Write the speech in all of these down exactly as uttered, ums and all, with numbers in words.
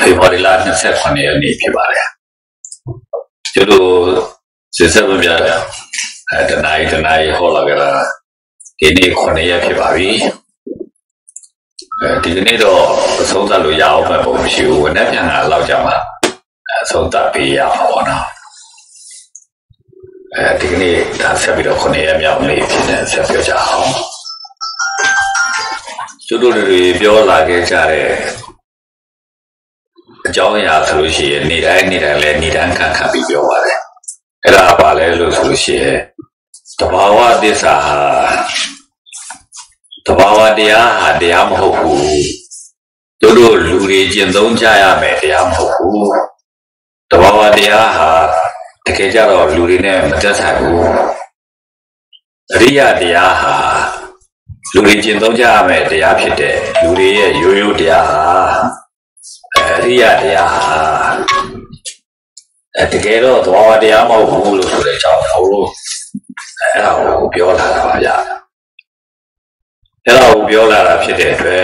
ဖေဖော်ဝါရီလ၂၇ရက်နေ့ဖြစ်ပါတယ်ကျတို့စစ်ဆက်ပြပြအဲတနိုင်တနိုင်ဟောလာကြတာဒီနေ့9ရက်ဖြစ်ပါပြီအဲဒီနေ့တော့အဆုံးသတ်လို့ရအောင်ပဲပုံမရှိဘူးဝန်ထမ်းပြန်လာလောက်ကြမှာအဆုံးသတ်ပေးရမှာပေါ့နော်အဲဒီကနေ့ဒါဆက်ပြီးတော့9ရက်မြောက်နေ့ဖြစ်တဲ့ဆက်ပြောကြအောင်ကျတို့တွေပြောလာခဲ့ကြတဲ့အကြောင်းအရာဆိုလို့ရှိရင်နေ့တိုင်းနေ့တိုင်းလည်းနေ့တိုင်းခံခံပြီးပြောပါတယ်အဲ့ဒါပါလဲလို့ဆိုလို့ရှိရင်တဘာဝသစ္စာဟာတဘာဝတရားဟာတရားမဟုတ်ဘူးတို့တို့လူတွေကျင့်သုံးကြရမယ်တရားမဟုတ်ဘူးတဘာဝတရားဟာတကယ်ကြတော့လူတွေနဲ့မသက်ဆိုင်ဘူးအရိယတရားဟာလူတွေကျင့်သုံးကြရမယ်တရားဖြစ်တဲ့လူတွေရဲ့ရိုးရိုးတရားဟာအရိယတရားဟာတကယ်တော့သဘာဝတရားမဟုတ်ဘူးလို့ဆိုတဲ့အကြောင်းဟိုလိုအဲ့ဒါကိုပြောလာတာပါဗျာအဲ့ဒါကိုပြောလာတာဖြစ်တဲ့အတွက်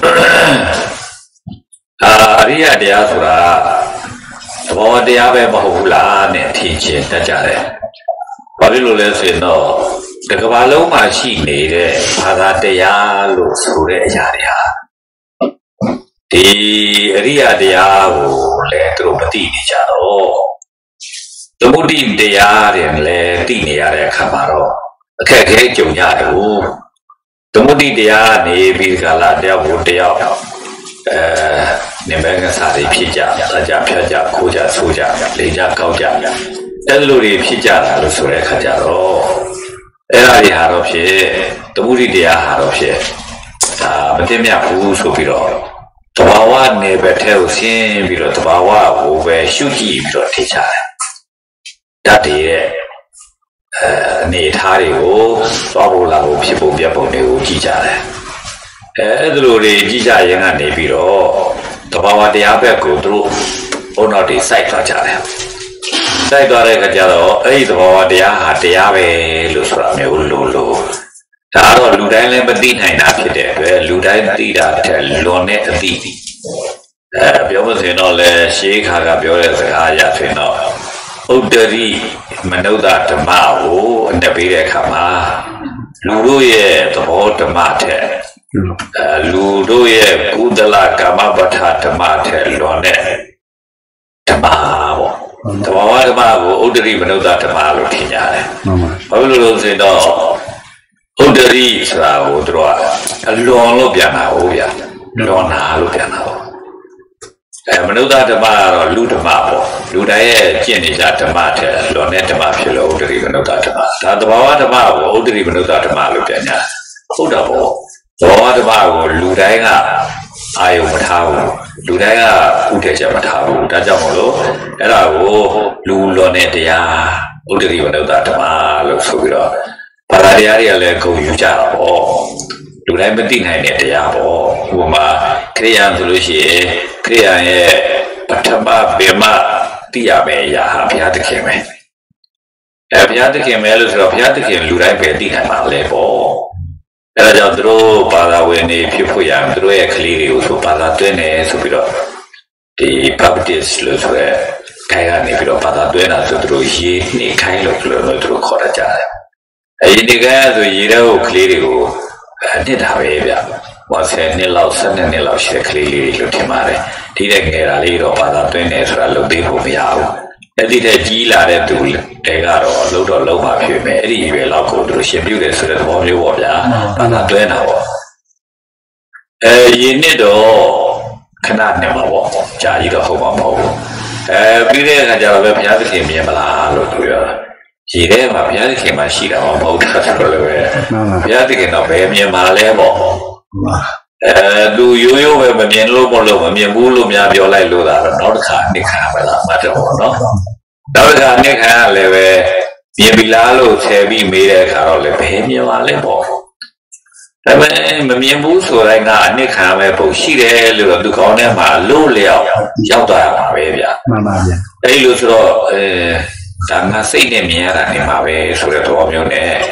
အာအရိယတရားဆိုတာသဘာဝတရားပဲမဟုတ်ဘူးလားနဲ့ထင်ချင်းတတ်ကြတယ်ဘာဖြစ်လို့လဲဆိုရင်တော့တကဘာလုံးမှာရှိနေတဲ့ဘာသာတရားလို့ဆိုတဲ့အရာတွေဟာဒီအရိယတရားကိုလည်းသူတို့မသိနေကြတော့သမုဒိတရားတွေလည်းသိနေရတဲ့အခါမှာတော့အခက်အခဲကြုံရတယ်ဟုတ်သမုဒိတရားနေပြီးကလာတယောက်ကိုတယောက်အဲနေမဲကစားတွေဖြစ်ကြအကြဖြတ်ကြခိုးကြဆိုးကြလေကြကောက်ကြအဲ့လိုတွေဖြစ်ကြတာလို့ဆိုတဲ့အခါကျတော့အဲ့ဒါတွေဟာတော့ဖြစ်သမုဒိတရားဟာတော့ဖြစ်ဒါမသိမြတ်ဘူးဆိုပြီးတော့တဘာဝနယ်ဘက်ထဲကိုဆင်းပြီးတော့တဘာဝကိုပဲရှုကြည့်ပြီးတော့ထိချတယ်ဓာတ်တွေရဲ့အဲအနေထားတွေကိုသွားဖို့လာဖို့ဖြစ်ဖို့ပြတ်ပုံတွေကိုကြည့်ကြတယ်အဲအဲ့ဒီလိုတွေကြည့်ကြရင်ကနေပြီးတော့တဘာဝတရားဘက်ကိုသူတို့ဘုံတော်တွေစိုက်သွားကြတယ်စိုက်သွားတဲ့အခါကျတော့အဲ့ဒီတဘာဝတရားဟာတရားပဲလို့ဆိုတာမျိုးလို့လို့ဒါတော့လူတိုင်းလည်းမသိနိုင်တာဖြစ်တဲ့အတွက်လူတိုင်းသိတာတဲ့လွန်တဲ့အသိအဲပြောမစင်တော့လေရှေးခါကပြောတဲ့စကားအရဆိုရင်တော့ဥဒ္ဒရိမနုဿဓမ္မကိုအနှစ်ပေးတဲ့အခါမှာလူတို့ရဲ့သဘောဓမ္မထက်အဲလူတို့ရဲ့ကုသလကာမပဋ္ဌဓမ္မထက်လွန်တဲ့ဓမ္မပေါ့သဘာဝဓမ္မကိုဥဒ္ဒရိမနုဿဓမ္မလို့ထင်ကြတယ်ဘာလို့လဲဆိုရင်တော့ဥဒ္ဒရိဆိုတာကိုသူတို့ကအလွန်လို့ပြန်တာဟုတ်ဗျာလွန်တာလို့ပြန်တာဟုတ်အဲမနုဿဓမ္မကတော့လူဓမ္မပေါ့လူတိုင်းရဲ့ကျင့်နေကြဓမ္မတဲ့လွန်တဲ့ဓမ္မဖြစ်လို့ဥဒ္ဒရိမနုဿဓမ္မဒါသဘာဝဓမ္မကိုဥဒ္ဒရိမနုဿဓမ္မလို့ပြန်ညာဟုတ်တာပေါ့သဘာဝဓမ္မကိုလူတိုင်းကအာယုံမထားဘူးလူတိုင်းကဥဒ္ဒေချက်မထားဘူးဒါကြောင့်မလို့အဲ့ဒါကိုလူလွန်တဲ့တရားဥဒ္ဒရိမနုဿဓမ္မလို့ဆိုပြီးတော့ဘာသာတရားတွေကလည်းဂုဏ်ယူကြတာပေါ့လူတိုင်းမသိနိုင်တဲ့တရားပေါ့ဥပမာခရိယာဆိုလို့ရှိရင်ခရိယာရဲ့ပထမဗေမသိရမယ့်အရာဟာဘုရားသခင်ပဲအဲဘုရားသခင်ပဲလို့ဆိုတော့ဘုရားသခင်လူတိုင်းပဲသိနိုင်ပါလေပေါ့အဲဒါကြောင့်သူတို့ဘာသာဝင်တွေဖြစ်ဖို့ရအောင်သူတို့ရဲ့ကလေးတွေကိုဆိုဘာသာသွင်းတယ်ဆိုပြီးတော့ဒီ Baptist လို့ဆိုရဲခိုင်ကနေပြီးတော့ဘာသာသွင်းတာဆိုသူတို့ရေးနေခိုင်းလို့လို့သူတို့ခေါ်ကြတယ်အဲဒီဒီကဲဆိုရေတော့ကလေးတွေကိုနှစ်တာပဲဗျဟောဆယ်နှစ်လောက်ဆယ်နှစ်လောက်ရှိတဲ့ကလေးလေးလို့ထင်ပါတယ်ဒီတဲ့ငယ်တာလေးတော့ဘာသာသွင်းတယ်ဆိုတာလုပ်သေးဖို့မရဘူးအဲ့ဒီတဲ့ကြီးလာတဲ့သူတွေကတော့လုံးတော့လုံးပါဖြစ်မယ်အဲ့ဒီရွယ်လောက်ကိုသူတို့ရှင်ပြုတယ်ဆိုတဲ့သဘောမျိုးပေါ့ဗျာဘာသာသွင်းတာပေါ့အဲရင်းနှစ်တော့ခဏနဲ့မှာပေါ့ကြာကြီးတော့ဟုတ်မှာမဟုတ်ဘူးအဲပြီးတဲ့အခါကျတော့ပဲဘုရားသခင်မြင်မလားလို့သူပြောတာရေထဲမှာဘုရားသခင်မှာရှိတာမဟုတ်ဘူးဆိုတော့လည်းပဲဘုရားသခင်တော့ဘယ်မြင်မှာလဲပေါ့အဲလူရိုးရိုးပဲမမြင်လို့မလို့မမြင်ဘူးလို့များပြောလိုက်လို့သာတော့နောက်တစ်ခါအနှစ်ခါပဲလားမှတ်တော့နော်နောက်တစ်ခါအနှစ်ခါလည်းပဲမြင်ပြီလားလို့ဆယ်ပြီးမေးတဲ့အခါတော့လည်းဘယ်မြင်ပါလဲပေါ့ဒါပေမဲ့မမြင်ဘူးဆိုတိုင်းကအနှစ်ခါပဲပုံရှိတယ်လို့တော့သူကောင်းထဲမှာလို့လျောက်ရောက်သွားရမှာပဲဗျာမှန်ပါဗျာအဲဒီလိုဆိုတော့အဲဒါငါစိတ်နဲ့မြင်ရတာနေမှာပဲဆိုတဲ့သဘောမျိုးနဲ့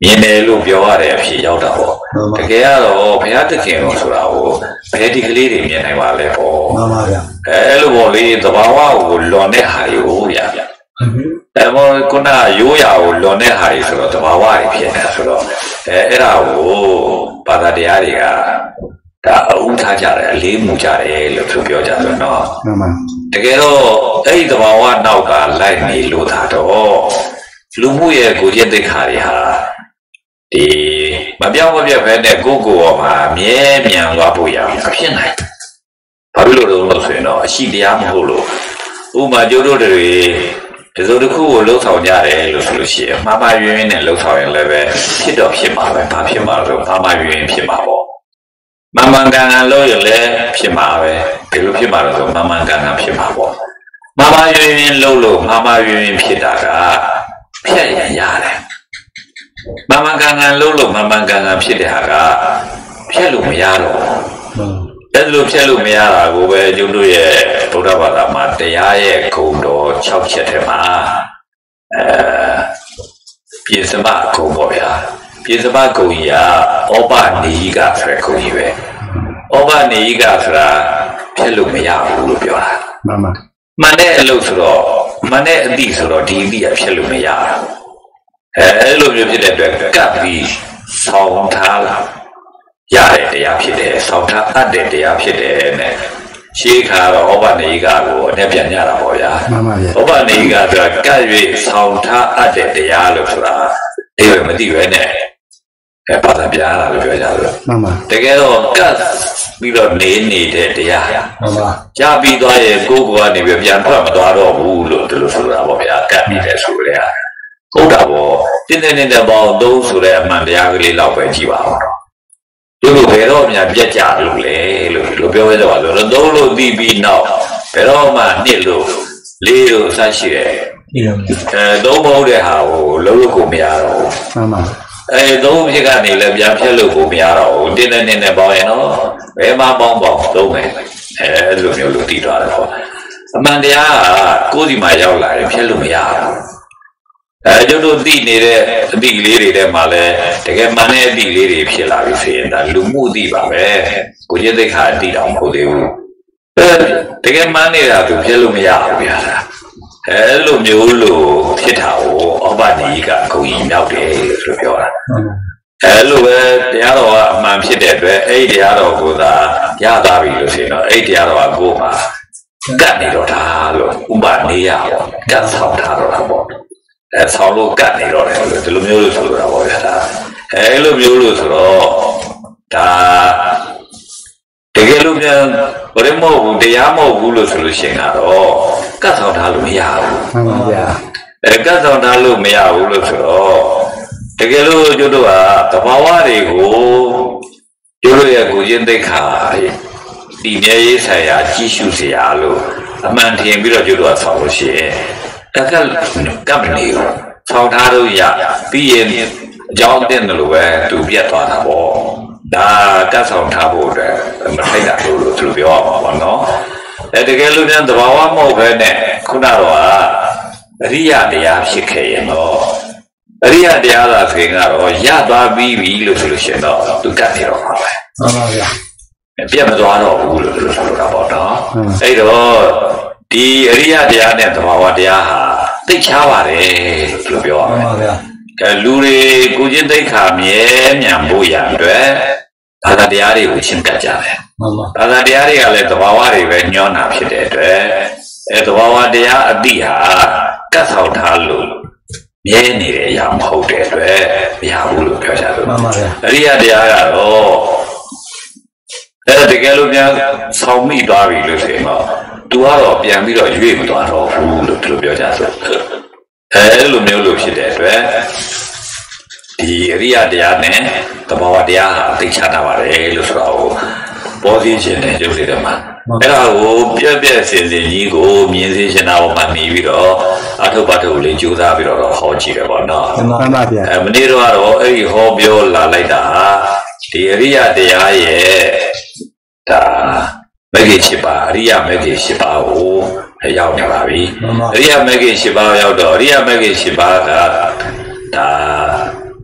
မြင်တယ်လို့ပြောရတဲ့အဖြစ်ရောက်တာပေါ့တကယ်ကတော့ဘုရားသခင်ကိုဆိုတာကိုဘယ်ဒီကလေးတွေမြင်နိုင်ပါလဲပေါ့မှန်ပါဗျအဲအဲ့လိုပေါ့လေသဘာဝကိုလွန်တဲ့ဟာကိုဗျာအဲမောခုနရိုးရာကိုလွန်တဲ့ဟာကြီးဆိုတော့သဘာဝကြီးဖြစ်နေဆိုတော့အဲအဲ့ဒါကိုဘာသာတရားတွေကဒါအဥထားကြတယ်အလေးမူကြတယ်လို့သူပြောကြတယ်နော်မှန်ပါတကယ်တော့အဲ့ဒီသဘာဝနောက်ကလိုက်နေလို့သာတော့လူမှုရဲ့ကိုယ်ကျင့်သိက္ခာတွေဟာဒီမပြောင်းမပြတ်ပဲနဲ့ကိုယ့်ကိုယ်ပေါ်မှာမြဲမြံသွားဖို့ရအောင်ဖြစ်နိုင်ဘာလို့လို့လို့ဆိုရင်တော့အရှိတရားမဟုတ်လို့ဥပမာကျိုးတို့တွေဒီလိုတစ်ခုကိုလှုပ်ဆောင်ကြတယ်လို့ဆိုလို့ရှိရင်မှားမှားယွင်းယွင်းနဲ့လှုပ်ဆောင်ရင်လည်းပဲဖြစ်တော့ဖြစ်မှာပဲဘာဖြစ်မှာလို့မှားမှားယွင်းယွင်းဖြစ်မှာပေါ့မမှန်ကန်ကန်လို့ရလဲဖြစ်မှာပဲဘယ်လိုဖြစ်မှာလဲဆိုမမှန်ကန်ကန်ဖြစ်မှာပေါ့မှားမှားယွင်းယွင်းလှုပ်လို့မှားမှားယွင်းယွင်းဖြစ်တာကဖြတ်ရန်ရတယ်မမှန်ကန်ကန်လှုပ်လို့မမှန်ကန်ကန်ဖြစ်တဲ့ဟာကဖြတ်လို့မရတော့အဲ့လိုဖြတ်လို့မရတာကိုပဲကျုပ်တို့ရဲ့ဗုဒ္ဓဘာသာမှာတရားရဲ့ဂုဏ်တော်၆ချက်ထဲမှာအဲပြေစမဂုဏ်ပေါ့ဗျာပြေစမဂုဏ်ကြီးကဩပနေယိကဆိုတဲ့ဂုဏ်ကြီးပဲဩပနေယိကဆိုတာဖြတ်လို့မရဘူးလို့ပြောတာမှန်ပါမှန်တဲ့အလုပ်ဆိုတော့မှန်တဲ့အသည့်ဆိုတော့ဒီအသည့်ကဖြတ်လို့မရဘူးအဲအဲ့လိုမျိုးဖြစ်တဲ့အတွက်ကပ်ပြီးဆောင်းထားလာရတဲ့တရားဖြစ်တယ်ဆောင်းထားအပ်တဲ့တရားဖြစ်တယ်နဲ့ရှေးခါတော့ဩပနေယိကကိုအနဲ့ပြန်ညတာပေါ့ဗျာမှန်ပါဗျာဩပနေယိကဆိုတာကပ်၍ဆောင်းထားအပ်တဲ့တရားလို့ဆိုတာဒီလိုမသိပဲနဲ့အဲဘာသာပြားလာလို့ပြောကြတယ်မှန်ပါတကယ်တော့ကပ်ပြီးတော့နေနေတဲ့တရားမှန်ပါကြားပြီးသွားရင်ကိုယ်ကနေပြီးပြန်ထွက်မသွားတော့ဘူးလို့ဒီလိုဆိုတာပေါ့ဗျာကပ်နေတယ်ဆိုလေဟုတ်တာပေါ့တင်းတင်းနေတဲ့ပေါင်းသုံးဆိုတဲ့အမှန်တရားကလေးလောက်ပဲကြည့်ပါဦးတော့ဒီလိုဘယ်တော့မှပြက်ကြလို့လေလို့လို့ပြောရတော့ဆိုတော့သုံးလို့ပြီးပြီးနောက်ဘယ်တော့မှနှစ်လို့လေးလို့စရှိတယ်အဲသုံးမဟုတ်တဲ့ဟာကိုလုံးလို့ကိုမရတော့ဘူးမှန်ပါအဲသုံးဖြစ်ကနေလည်းပြန်ဖြတ်လို့ကိုမရတော့ဘူးတင်းတင်းနေတဲ့ပေါင်းရင်တော့ဘယ်မှပေါင်းပေါင်းသုံးမယ်အဲလိုမျိုးလို့တည်သွားတယ်ပေါ့အမှန်တရားကကိုယ်ဒီမှာရောက်လာတယ်ဖြတ်လို့မရဘူးအဲကျုပ်တို့သိနေတဲ့အသည့်လေးတွေထဲမှာလည်းတကယ်မှန်တဲ့အသည့်လေးတွေဖြစ်လာပြီဆိုရင်ဒါလူမှုအသည့်ပါပဲကိုကျင့်သိက္ခာအသည့်တောင်မဟုတ်သေးဘူးအဲတကယ်မှန်နေတာသူဖြစ်လို့မရဘူးဗျာအဲလိုမျိုးလို့ဖြစ်တာကိုဩပနေယိကဂုဏ်ကြီးမြောက်တယ်လို့ပြောတာအဲလိုပဲတရားတော်ကအမှန်ဖြစ်တဲ့အတွက်အဲ့ဒီတရားတော်ကိုသာရသွားပြီလို့ဆိုရင်တော့အဲ့ဒီတရားတော်ကကိုယ်မှာကတ်နေတော့တာလို့ဥပနေယပေါ့ကတ်ဆောင်ထားတော့တာပေါ့အဲဆောင်းလို့ကတ်နေတော့တယ်လို့ဒီလိုမျိုးလို့ဆိုလိုတာပေါ့ဗျာဒါအဲလိုမျိုးလို့ဆိုတော့ဒါတကယ်လို့ပြန်ဘယ်မဟုတ်ဘူးတရားမဟုတ်ဘူးလို့ဆိုလို့ရှိရင်ကတော့ကတ်ဆောင်ထားလို့မရဘူးမှန်ပါဗျာအဲကတ်ဆောင်ထားလို့မရဘူးလို့ဆိုတော့တကယ်လို့ကျွတ်တို့ကသဘာဝတွေကိုကျွတ်တို့ရဲ့ကိုယ်ကျင့်သိက္ခာဒီမြဲရေးဆိုင်ရာကြီးရှုစရာလို့အမှန်ထင်ပြီးတော့ကျွတ်တို့ကဆောင်းလို့ရှိရင်တက်ကကပ်နေရောဆောင်းထားလို့ရပြီးရင်အကြောင်းတင်တယ်လို့ပဲသူပြတ်သွားတာပေါ့ဒါကတ်ဆောင်ထားဖို့အတွက်မထိုက်တာလို့သူပြောရမှာပေါ့နော်အဲတကယ်လို့ပြန်သဘာဝမဟုတ်ပဲနဲ့ခုနတော့အရိယတရားဖြစ်ခဲ့ရင်တော့အရိယတရားသာဆိုရင်ကတော့ရသွားပြီးပြီလို့ဆိုလို့ရှိရင်တော့သူကတ်နေတော့မှာပဲမှန်ပါဗျာပြတ်မသွားတော့ဘူးလို့ဆိုလိုတာပေါ့နော်အဲ့တော့ဒီအရိယတရားနဲ့သဘာဝတရားဟာသိချားပါတယ်လို့ပြောရမယ်ဟုတ်ပါဗျာအဲလူတွေကိုကျင့်သိက္ခာမြဲမြံဖို့ရအတွက်ဘာသာတရားတွေကိုရှင်းပြကြတယ်မှန်ပါဘာသာတရားတွေကလည်းသဘာဝတွေပဲညွှန်းတာဖြစ်တဲ့အတွက်အဲသဘာဝတရားအတိဟာကတ်ဆောင်ထားလို့မြဲနေတဲ့အရာမဟုတ်တဲ့အတွက်မရဘူးလို့ပြောကြတယ်မှန်ပါဗျာအရိယတရားကတော့အဲတကယ်လို့ပြန်ဆောင်းမိသွားပြီလို့ဆိုရင်တော့သူကတော့ပြန်ပြီးတော့ရွေ့မသွားတော့ဘူးလို့သူတို့ပြောကြတယ်အဲလိုမျိုးလို့ဖြစ်တဲ့အတွက်ဒီအရိယတရားနဲ့သဘာဝတရားဟာသိချတာပါတယ်လို့ဆိုတော့ပေါ်သိခြင်းနဲ့ရုပ်တွေမှာအဲ့ဒါကိုပြက်ပြက်စင်စင်ကြီးကိုမြင်သိရှင်တာပေါ်မှာနေပြီးတော့အထုပ်ပတ်ထုပ်လေးကြိုးစားပြီးတော့ဟောကြည့်တယ်ပေါ့နော်မှန်ပါဗျာအဲမနေ့တော့ကတော့အဲ့ဒီဟောပြောလာလိုက်တာဒီအရိယတရားရဲ့ဒါမဂ္ဂင်၈ပါးအရိယမဂ္ဂင်၈ပါးကိုရောက်နေပါပြီအရိယမဂ္ဂင်၈ပါးရောက်တော့အရိယမဂ္ဂင်၈ပါးကဒါ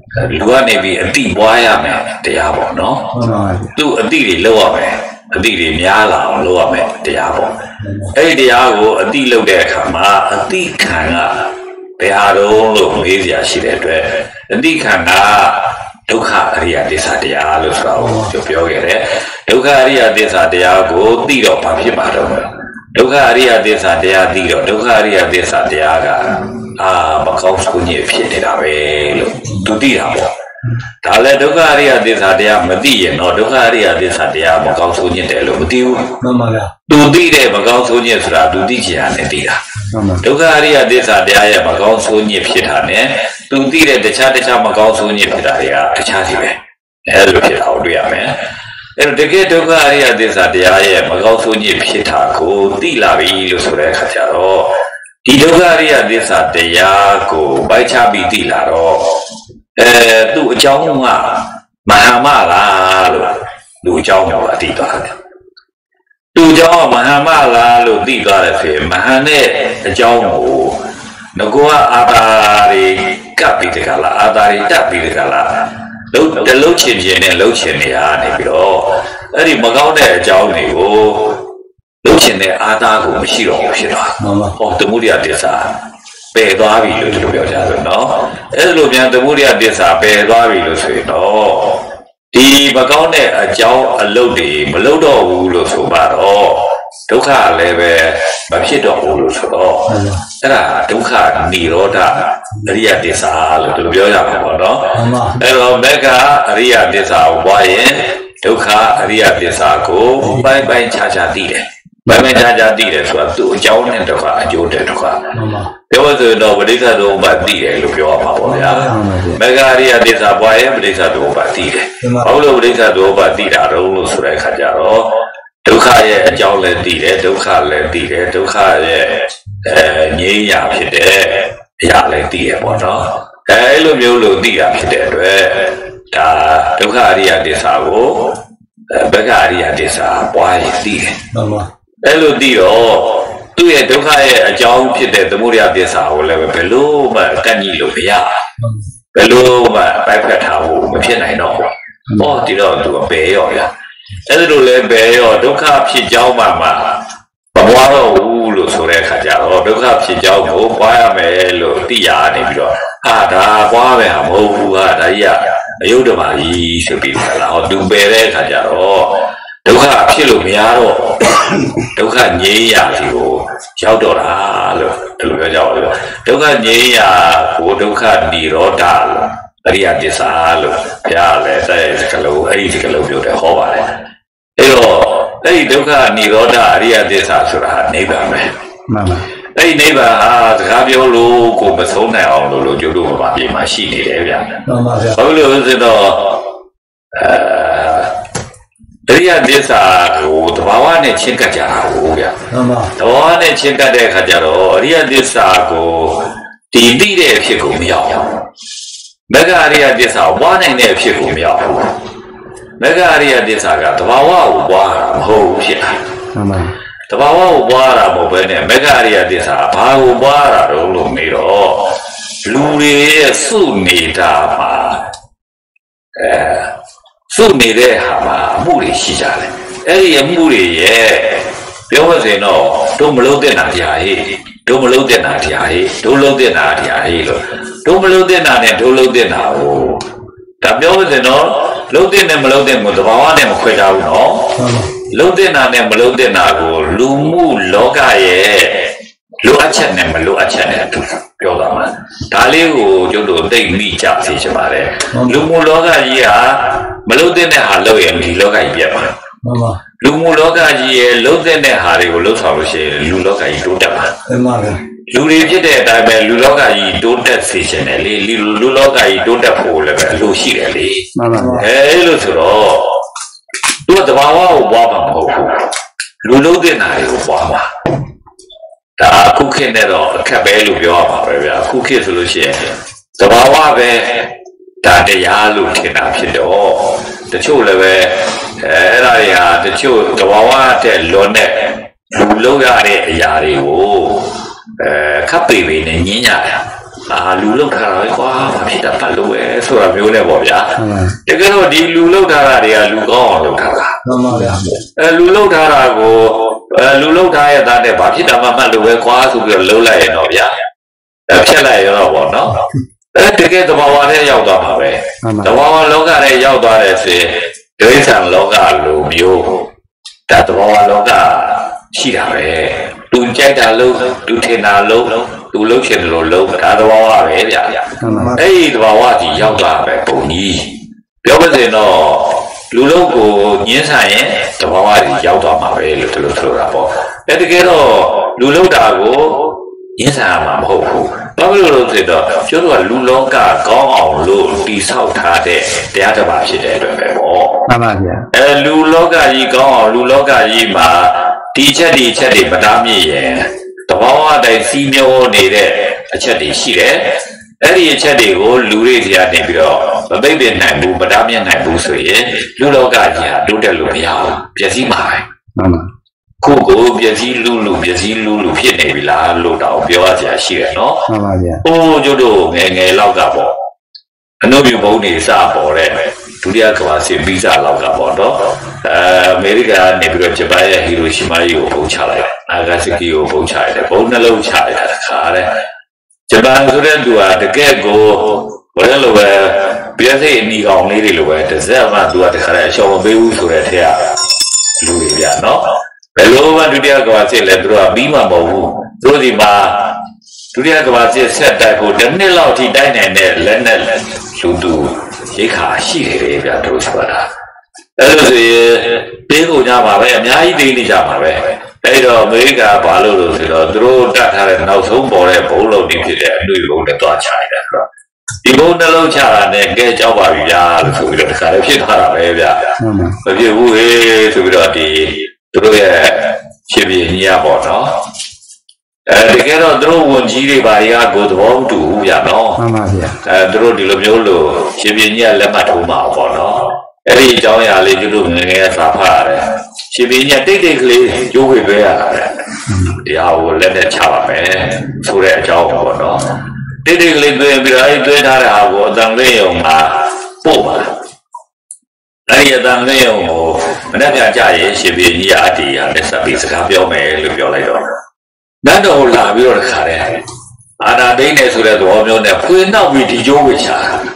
လူကနေပြီးအတိပွားရမယ်တရားပေါ့နော်သူ့အတိတွေလောက်ရမယ်အတိတွေများလာအောင်လုပ်ရမယ်တရားပေါ့အဲ့ဒီတရားကိုအတိလုပ်တဲ့အခါမှာအတိခံကဘယ်ဟာတော့လို့မေးစရာရှိတဲ့အတွက်အတိခံကဒုက္ခအရိယသစ္စာတရားလို့ဆိုတာကိုပြောခဲ့တယ်ဒုက္ခအရိယသစ္စာတရားကိုသိတော့ဘာဖြစ်မှာတော့ဒုက္ခအရိယသစ္စာတရားသိတော့ဒုက္ခအရိယသစ္စာတရားကအာမကောင်းဆိုးညစ်ဖြစ်နေတာပဲလို့သူသိတာပေါ့ဒါလည်းဒုက္ခအရိယသစ္စာတရားမသိရင်တော့ဒုက္ခအရိယသစ္စာတရားမကောင်းဆိုးညစ်တယ်လို့မသိဘူးမှန်ပါဗျာသူသိတဲ့မကောင်းဆိုးညစ်ဆိုတာသူသိချင်ရတယ်သိတာဒုက္ခအရိယသစ္စာတရားရဲ့မကောင်းဆိုးညစ်ဖြစ်တာ ਨੇ သူသိတဲ့တခြားတခြားမကောင်းဆိုးညစ်ဖြစ်တာတွေကတခြားစီပဲအဲလိုဖြစ်တာကိုတွေ့ရမယ်အဲ့တော့တကယ်ဒုက္ခအရိယသစ္စာတရားရဲ့မကောင်းဆိုးညစ်ဖြစ်တာကိုသိလာပြီလို့ဆိုတဲ့အခါကျတော့ဒီဒုက္ခအရိယသစ္စာတရားကိုပိုက်ချပြီးသိလာတော့အဲသူ့အကြောင်းကမဟာမလားလို့သူ့အကြောင်းကိုသိသွားတယ်သူ့အကြောင်းကမဟာမလားလို့သိသွားတယ်ဆိုရင်မဟာနဲ့အကြောင်းကိုငကောကအာသာတွေကပ်ပြီးတကလားအာသာတွေတက်ပြီးတကလားလုံးတလုံးချင်ချင်နဲ့လုံးချင်နေရနေပြီးတော့အဲ့ဒီမကောင်းတဲ့အကြောင်းတွေကိုလုံးချင်တဲ့အာသာကိုမရှိတော့ဘူးဖြစ်သွားမှန်ပါဟောသမုဒိယသစ္စာပယ်သွားပြီလို့သူတို့ပြောကြတယ်နော်အဲ့လိုပြန်သမုဒိယသစ္စာပယ်သွားပြီလို့ဆိုရင်တော့ဒီမကောင်းတဲ့အကြောင်းအလုပ်တွေမလုပ်တော့ဘူးလို့ဆိုပါတော့ဒုက္ခလည်းပဲမဖြစ်တော့ဘူးလို့ဆိုတော့အဲ့ဒါဒုက္ခនិရောဓအရိယသစ္စာလို့သူတို့ပြောကြမှာပေါ့နော်အဲ့တော့မက္ခအရိယသစ္စာကိုပွားရင်ဒုက္ခအရိယသစ္စာကိုပိုင်းပိုင်းခြားခြားသိတယ်ဘယ်မှာကြာကြာသိတယ်ဆိုတာသူ့အကြောင်းနဲ့တော့အကျိုးတဲ့တော့ပြောဆိုတော့ပဋိစ္စသမုပ္ပါဒ်သိတယ်လို့ပြောရမှာပေါ့ဗျာမဂ္ဂအရိယသစ္စာပွားရင်ပဋိစ္စသမုပ္ပါဒ်သိတယ်ဘာလို့ပဋိစ္စသမုပ္ပါဒ်သိတာတော့လို့ဆိုတဲ့အခါကျတော့ဒုက္ခရဲ့အကြောင်းလည်းသိတယ်ဒုက္ခလည်းသိတယ်ဒုက္ခရဲ့အဲငြိမ်းရာဖြစ်တဲ့အရာလည်းသိရပေါ့နော်အဲလိုမျိုးလို့သိတာဖြစ်တဲ့အတွက်ဒါဒုက္ခအရိယသစ္စာကိုဘဂ္ဂအရိယသစ္စာပွားရင်သိတယ်အဲ့လိုသိတော့သူ့ရဲ့ဒုက္ခရဲ့အကြောင်းဖြစ်တဲ့သမုဒယသစ္စာကိုလည်းဘယ်လို့မှကန့်ညီလို့မရဘယ်လို့မှပိုက်ဖက်ထားဖို့မဖြစ်နိုင်တော့ဟောဒီတော့သူဘယ်ရောဗျာအဲ့လိုလည်းဘယ်ရောဒုက္ခဖြစ်ကြောင်းမှမှမပွားတော့ဘူးလို့ဆိုတဲ့အခါကျတော့ဒုက္ခဖြစ်ကြောင်းကိုပွားရမယ်လို့သိရနေပြီးတော့ဟာဒါပွားမယ်ဟာမဟုတ်ဘူးဟာဒါကြီးကအယုဒ္ဓမာကြီးဆိုပြီးလားဟောသူပယ်တဲ့အခါကျတော့ဒုက္ခဖြစ်လို့မရတော့ဒုက္ခငြိမ်းရာစီကိုရောက်တော့တာလို့ဒီလိုပြောကြပါဦးဒုက္ခငြိမ်းရာကိုဒုက္ခនិရောဓလို့အရိယသစ္စာလို့ဘုရားလည်းတဲ့စကလုံးအဲ့ဒီစကလုံးပြောတယ်ဟောပါတယ်အဲ့တော့အဲ့ဒီဒုက္ခនិရောဓအရိယသစ္စာဆိုတာနိဗ္ဗာန်ပဲမှန်ပါအဲ့ဒီနိဗ္ဗာန်ဟာစကားပြောလို့ကိုမဆုံးနိုင်အောင်လို့လို့ကျိုးတို့ဘာပြေမှာရှိနေတယ်ဗျာမှန်ပါဗျာဘာလို့လဲဆိုတော့အဲအရိယသစ္စာကိုတဘာဝနဲ့ချင်းကပ်ကြတာဟုတ်ဗျာမှန်ပါတဘာဝနဲ့ချင်းကပ်တဲ့အခါကျတော့အရိယသစ္စာကိုတည်သိတဲ့အဖြစ်ကိုမရောက်ဘူးမဂ္ဂအရိယသစ္စာပွားနိုင်တဲ့အဖြစ်ကိုမရောက်ဘူးမဂ္ဂအရိယသစ္စာကတဘာဝကိုပွားတာမဟုတ်ဘူးဖြစ်တာမှန်ပါတဘာဝကိုပွားတာမဟုတ်ဘဲနဲ့မဂ္ဂအရိယသစ္စာဘာကိုပွားတာတော့လို့မေးတော့လူတွေရဲ့စုနေတာမှာအဲစုနေတဲ့ဟာမှာအမှုတွေရှိကြတယ်အဲ့ဒီအမှုတွေရဲ့ပြောမစင်တော့တို့မလုံးတဲ့နာတရားဟေ့တို့မလုံးတဲ့နာတရားဟေ့တို့လုံးတဲ့နာတရားဟေ့လို့တို့မလုံးတဲ့နာနဲ့တို့လုံးတဲ့နာကိုဒါပြောမစင်တော့လုံးတဲ့နဲ့မလုံးတဲ့ကိုသဘာဝနဲ့မခွဲခြားဘူးနော်လုံးတဲ့နာနဲ့မလုံးတဲ့နာကိုလူမှုလောကရဲ့လိုအပ်ချက်နဲ့မလိုအပ်ချက်နဲ့တူပြောတာမှာဒါလေးကိုကျုပ်တို့သိမိကြစေချင်ပါတယ်လူမှုလောကကြီးဟာမလုံးတဲ့ဟာလောက်ရင်ဒီလောကကြီးပြတ်ပါမှန်ပါလူမှုလောကကြီးရဲ့လုံးတဲ့ဟာတွေကိုလှုပ်ဆောင်လို့ရှိရင်လူလောကကြီးတိုးတက်ပါမှန်ပါဗျာလူတွေဖြစ်တဲ့အတိုင်းပဲလူလောကကြီးတိုးတက်စေချင်တယ်လေလူလောကကြီးတိုးတက်ဖို့လည်းပဲအလိုရှိတယ်လေမှန်ပါအဲလို့ဆိုတော့သူကတဘာဝကိုပွားမှာမဟုတ်ဘူးလူလုံးတဲ့နာတွေကိုပွားမှာဒါခုခေတ်နဲ့တော့အခက်ပဲလို့ပြောရမှာပဲဗျာခုခေတ်ဆိုလို့ရှိရင်သဘာဝပဲဒါတရားလို့ထင်တာဖြစ်တော့တချို့လည်းပဲအဲအဲ့ဒါတွေဟာတချို့သဘာဝတဲ့လွန်တဲ့လူလုံးရတဲ့အရာတွေကိုအဲခပ်ပေပေနဲ့ညင်းကြတယ်အာလူလောက်ထားတာကွာဘာဖြစ်တာပတ်လို့ပဲဆိုတာမျိုးနဲ့ပေါ့ဗျာတကယ်တော့ဒီလူလောက်ထားတာတွေကလူကောင်းအောင်လုပ်ထားတာမှန်ပါဗျာအဲလူလောက်ထားတာကိုအဲလူလောက်ထားရတဲ့ဘာဖြစ်တာမှမှတ်လို့ပဲကွာဆိုပြီးတော့လှုပ်လိုက်ရင်တော့ဗျာအဲဖြတ်လိုက်ရတော့ပေါ့နော်အဲတကယ်သဘာဝနဲ့ရောက်သွားမှာပဲသဘာဝလောကနဲ့ရောက်သွားတဲ့ဆိုရင်ဒိဋ္ဌံလောကလိုမျိုးဒါသဘာဝလောကရှိတာပဲသူကြိုက်တာလို့သူထင်တာလို့သူလှုပ်ချင်တယ်လို့လှုပ်ဒါသဘာဝပဲဗျာအဲ့ဒီသဘာဝကြီးရောက်လာပဲပုံကြီးပြောပါစေတော့လူလုံးကိုညှင်းဆန်ရင်သဘာဝကြီးရောက်သွားမှာပဲလို့သူတို့ဆိုတာပေါ့အဲ့တကယ်တော့လူလုံးတာကိုညှင်းဆန်ရမှာမဟုတ်ဘူးဘာလို့လဲဆိုတော့ကျတို့ကလူလောကကောင်းအောင်လို့တည်ဆောက်ထားတဲ့တရားတစ်ပါးဖြစ်တဲ့အတွက်ပဲပေါ့မှန်ပါဗျာအဲလူလောကကြီးကောင်းအောင်လူလောကကြီးမှာဒီချက်ဒီချက်တွေမတားမြစ်ရင်တဘာဝတိုင်းစီးမျောနေတဲ့အချက်တွေရှိတယ်အဲ့ဒီအချက်တွေကိုလူတွေကြီးကနေပြီးတော့မပိတ်ပင်နိုင်ဘူးမတားမြစ်နိုင်ဘူးဆိုရင်လူလောကကြီးဟာတိုးတက်လို့မရဘူးပျက်စီးမှာပဲမှန်ပါခုကိုပျက်စီးလူလူပျက်စီးလူလူဖြစ်နေပြီလားလို့တော့ပြောရစရာရှိတယ်နော်မှန်ပါဗျာအိုးကျတို့ငယ်ငယ်လောက်ကပေါ့အနုမြဘုံနေစပေါ်တဲ့ဒုတိယကမ္ဘာစစ်ပြီးစားလောက်ကပေါ့နော်အဲအမေရိကန်ကနေပြီးတော့ဂျပန်ရဲ့ဟီရိုရှီမာကြီးကိုပုံချလိုက်တယ်နာဂါဆာကီကိုပုံချလိုက်တယ်ဘုံနှလုံးချလိုက်တာတခါတဲ့ဂျပန်ဆိုတဲ့သူကတကယ်ကိုဘယ်လိုပဲပြည့်စုံအနီကောင်လေးတွေလိုပဲတစ်စက်မှသူကတခါတဲ့အချော်မပေးဘူးဆိုတဲ့ထက်လူတွေပြနော်ဘယ်လိုမှဒုတိယကမ္ဘာစစ်လဲသူတို့ကပြီးမှမဟုတ်ဘူးသူတို့ဒီမှာဒုတိယကမ္ဘာစစ်ဆက်တိုက်ဖို့တစ်နှစ်လောက်ထိတိုက်နိုင်တဲ့လက်နဲ့လူသူရိခါရှိတယ်ဗျာတို့ဆိုတာအဲ့လိုဆိုရင်ပေးဖို့ကြပါပဲအများကြီးသိနေကြပါပဲအဲ့တော့အမေရိကန်ဘာလို့လို့ဆိုတော့သူတို့တတ်ထားတဲ့နောက်ဆုံးပေါ်တဲ့ဘုံလုံးတွေဖြစ်တဲ့အတွေ့ဘုံနဲ့တွားချလိုက်တယ်ဆိုတော့ဒီဘုံနှလုံးချတာနဲ့ကဲကြောက်ပါပြီဗျာလို့ဆိုပြီးတော့တခါလည်းဖြစ်သွားတာပဲဗျာမဖြစ်ဘူးဟေးဆိုပြီးတော့ဒီသူတို့ရဲ့ရှင်ပြင်းကြီးရပေါ့နော်အဲတကယ်တော့သူတို့ဝန်ကြီးတွေဘာတွေကကိုသဘောမတူဘူးဗျာနော်မှန်ပါဗျာအဲသူတို့ဒီလိုမျိုးလို့ရှင်ပြင်းကြီးကလက်မှတ်ထိုးမှာပေါ့နော်အဲ့ဒီအကြောင်းအရာလေးကျတို့ငယ်ငယ်စာဖတ်ရတယ်ရှင်ပြင်းကြီးတိတ်တိတ်ကလေးကျိုးဝေသွဲရတာတဲ့တရားကိုလက်နဲ့ချပါမယ်ဆိုတဲ့အကြောင်းပေါ့နော်တိတ်တိတ်ကလေးသွဲပြီးတော့အဲ့သွဲထားတဲ့ဟာကိုအတန်လေးရုံမှာပို့ပါအဲ့ဒီအတန်လေးရုံကိုမနေ့ကကြာရင်ရှင်ပြင်းကြီးကအတီးရလက်ဆက်ပြီးစကားပြောမယ်လို့ပြောလိုက်တော့နတ်တော်လာပြီးတော့တခါတည်းအာနာသိနေဆိုတဲ့သဘောမျိုးနဲ့ဖွေနောက်ပြီးဒီကျိုးဝေချာ